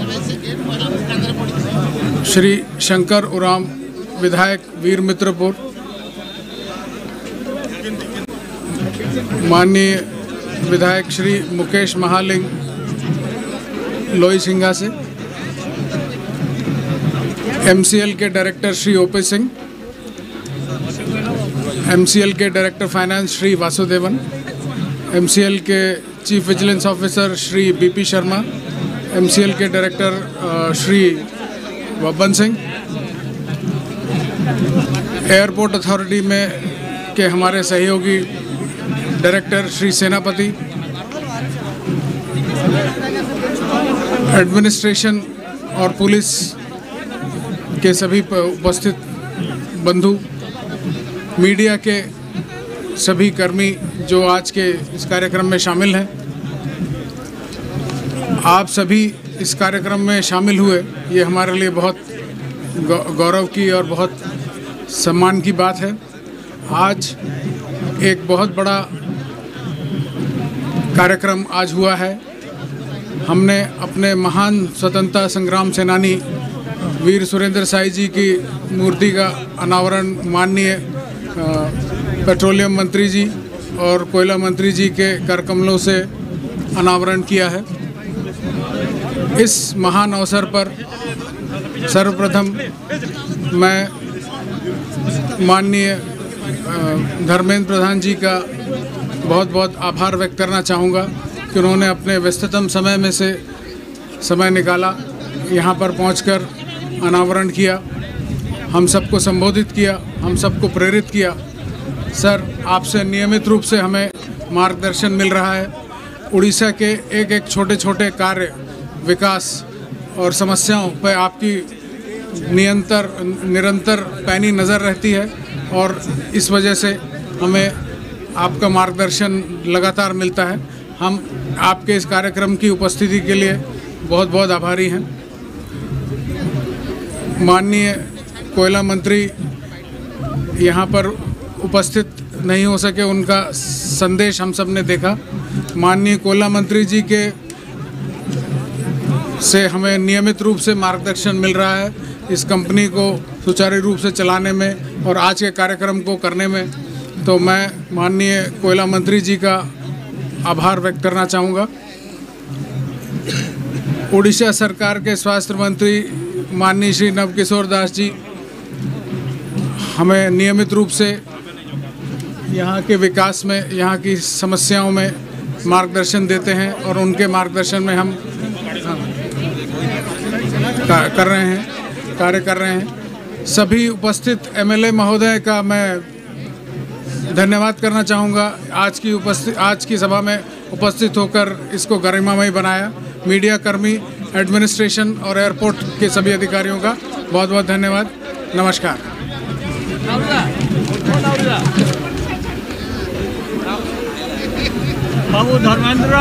श्री शंकर उराम विधायक वीर मित्रपुर, माननीय विधायक श्री मुकेश महालिंग लोई सिंघा से, MCL के director Shri OP Singh, MCL के director finance Shri Vasudevan, MCL के chief vigilance officer Shri BP Sharma, MCL के director Shri Babban Singh, airport authority में के हमारे सहयोगी डायरेक्टर श्री सेनापति, एडमिनिस्ट्रेशन और पुलिस के सभी उपस्थित बंधु, मीडिया के सभी कर्मी जो आज के इस कार्यक्रम में शामिल हैं, आप सभी इस कार्यक्रम में शामिल हुए, ये हमारे लिए बहुत गौरव की और बहुत सम्मान की बात है। आज एक बहुत बड़ा कार्यक्रम आज हुआ है। हमने अपने महान स्वतंत्रता संग्राम सेनानी वीर सुरेंद्र साई जी की मूर्ति का अनावरण माननीय पेट्रोलियम मंत्री जी और कोयला मंत्री जी के कर कमलों से अनावरण किया है। इस महान अवसर पर सर्वप्रथम मैं माननीय धर्मेंद्र प्रधान जी का बहुत बहुत आभार व्यक्त करना चाहूँगा कि उन्होंने अपने व्यस्ततम समय में से समय निकाला, यहाँ पर पहुँचकर अनावरण किया, हम सबको संबोधित किया, हम सबको प्रेरित किया। सर, आपसे नियमित रूप से हमें मार्गदर्शन मिल रहा है। उड़ीसा के एक एक छोटे छोटे कार्य, विकास और समस्याओं पर आपकी निरंतर पैनी नज़र रहती है और इस वजह से हमें आपका मार्गदर्शन लगातार मिलता है। हम आपके इस कार्यक्रम की उपस्थिति के लिए बहुत बहुत आभारी हैं। माननीय कोयला मंत्री यहाँ पर उपस्थित नहीं हो सके, उनका संदेश हम सब ने देखा। माननीय कोयला मंत्री जी के से हमें नियमित रूप से मार्गदर्शन मिल रहा है इस कंपनी को सुचारू रूप से चलाने में और आज के कार्यक्रम को करने में। तो मैं माननीय कोयला मंत्री जी का आभार व्यक्त करना चाहूँगा। उड़ीसा सरकार के स्वास्थ्य मंत्री माननीय श्री नवकिशोर दास जी हमें नियमित रूप से यहाँ के विकास में, यहाँ की समस्याओं में मार्गदर्शन देते हैं और उनके मार्गदर्शन में हम कार्य कर रहे हैं। सभी उपस्थित एमएलए महोदय का मैं धन्यवाद करना चाहूँगा। आज की सभा में उपस्थित होकर इसको गरिमामय बनाया। मीडिया कर्मी, एडमिनिस्ट्रेशन और एयरपोर्ट के सभी अधिकारियों का बहुत बहुत धन्यवाद। नमस्कार। बाबू धर्मेंद्र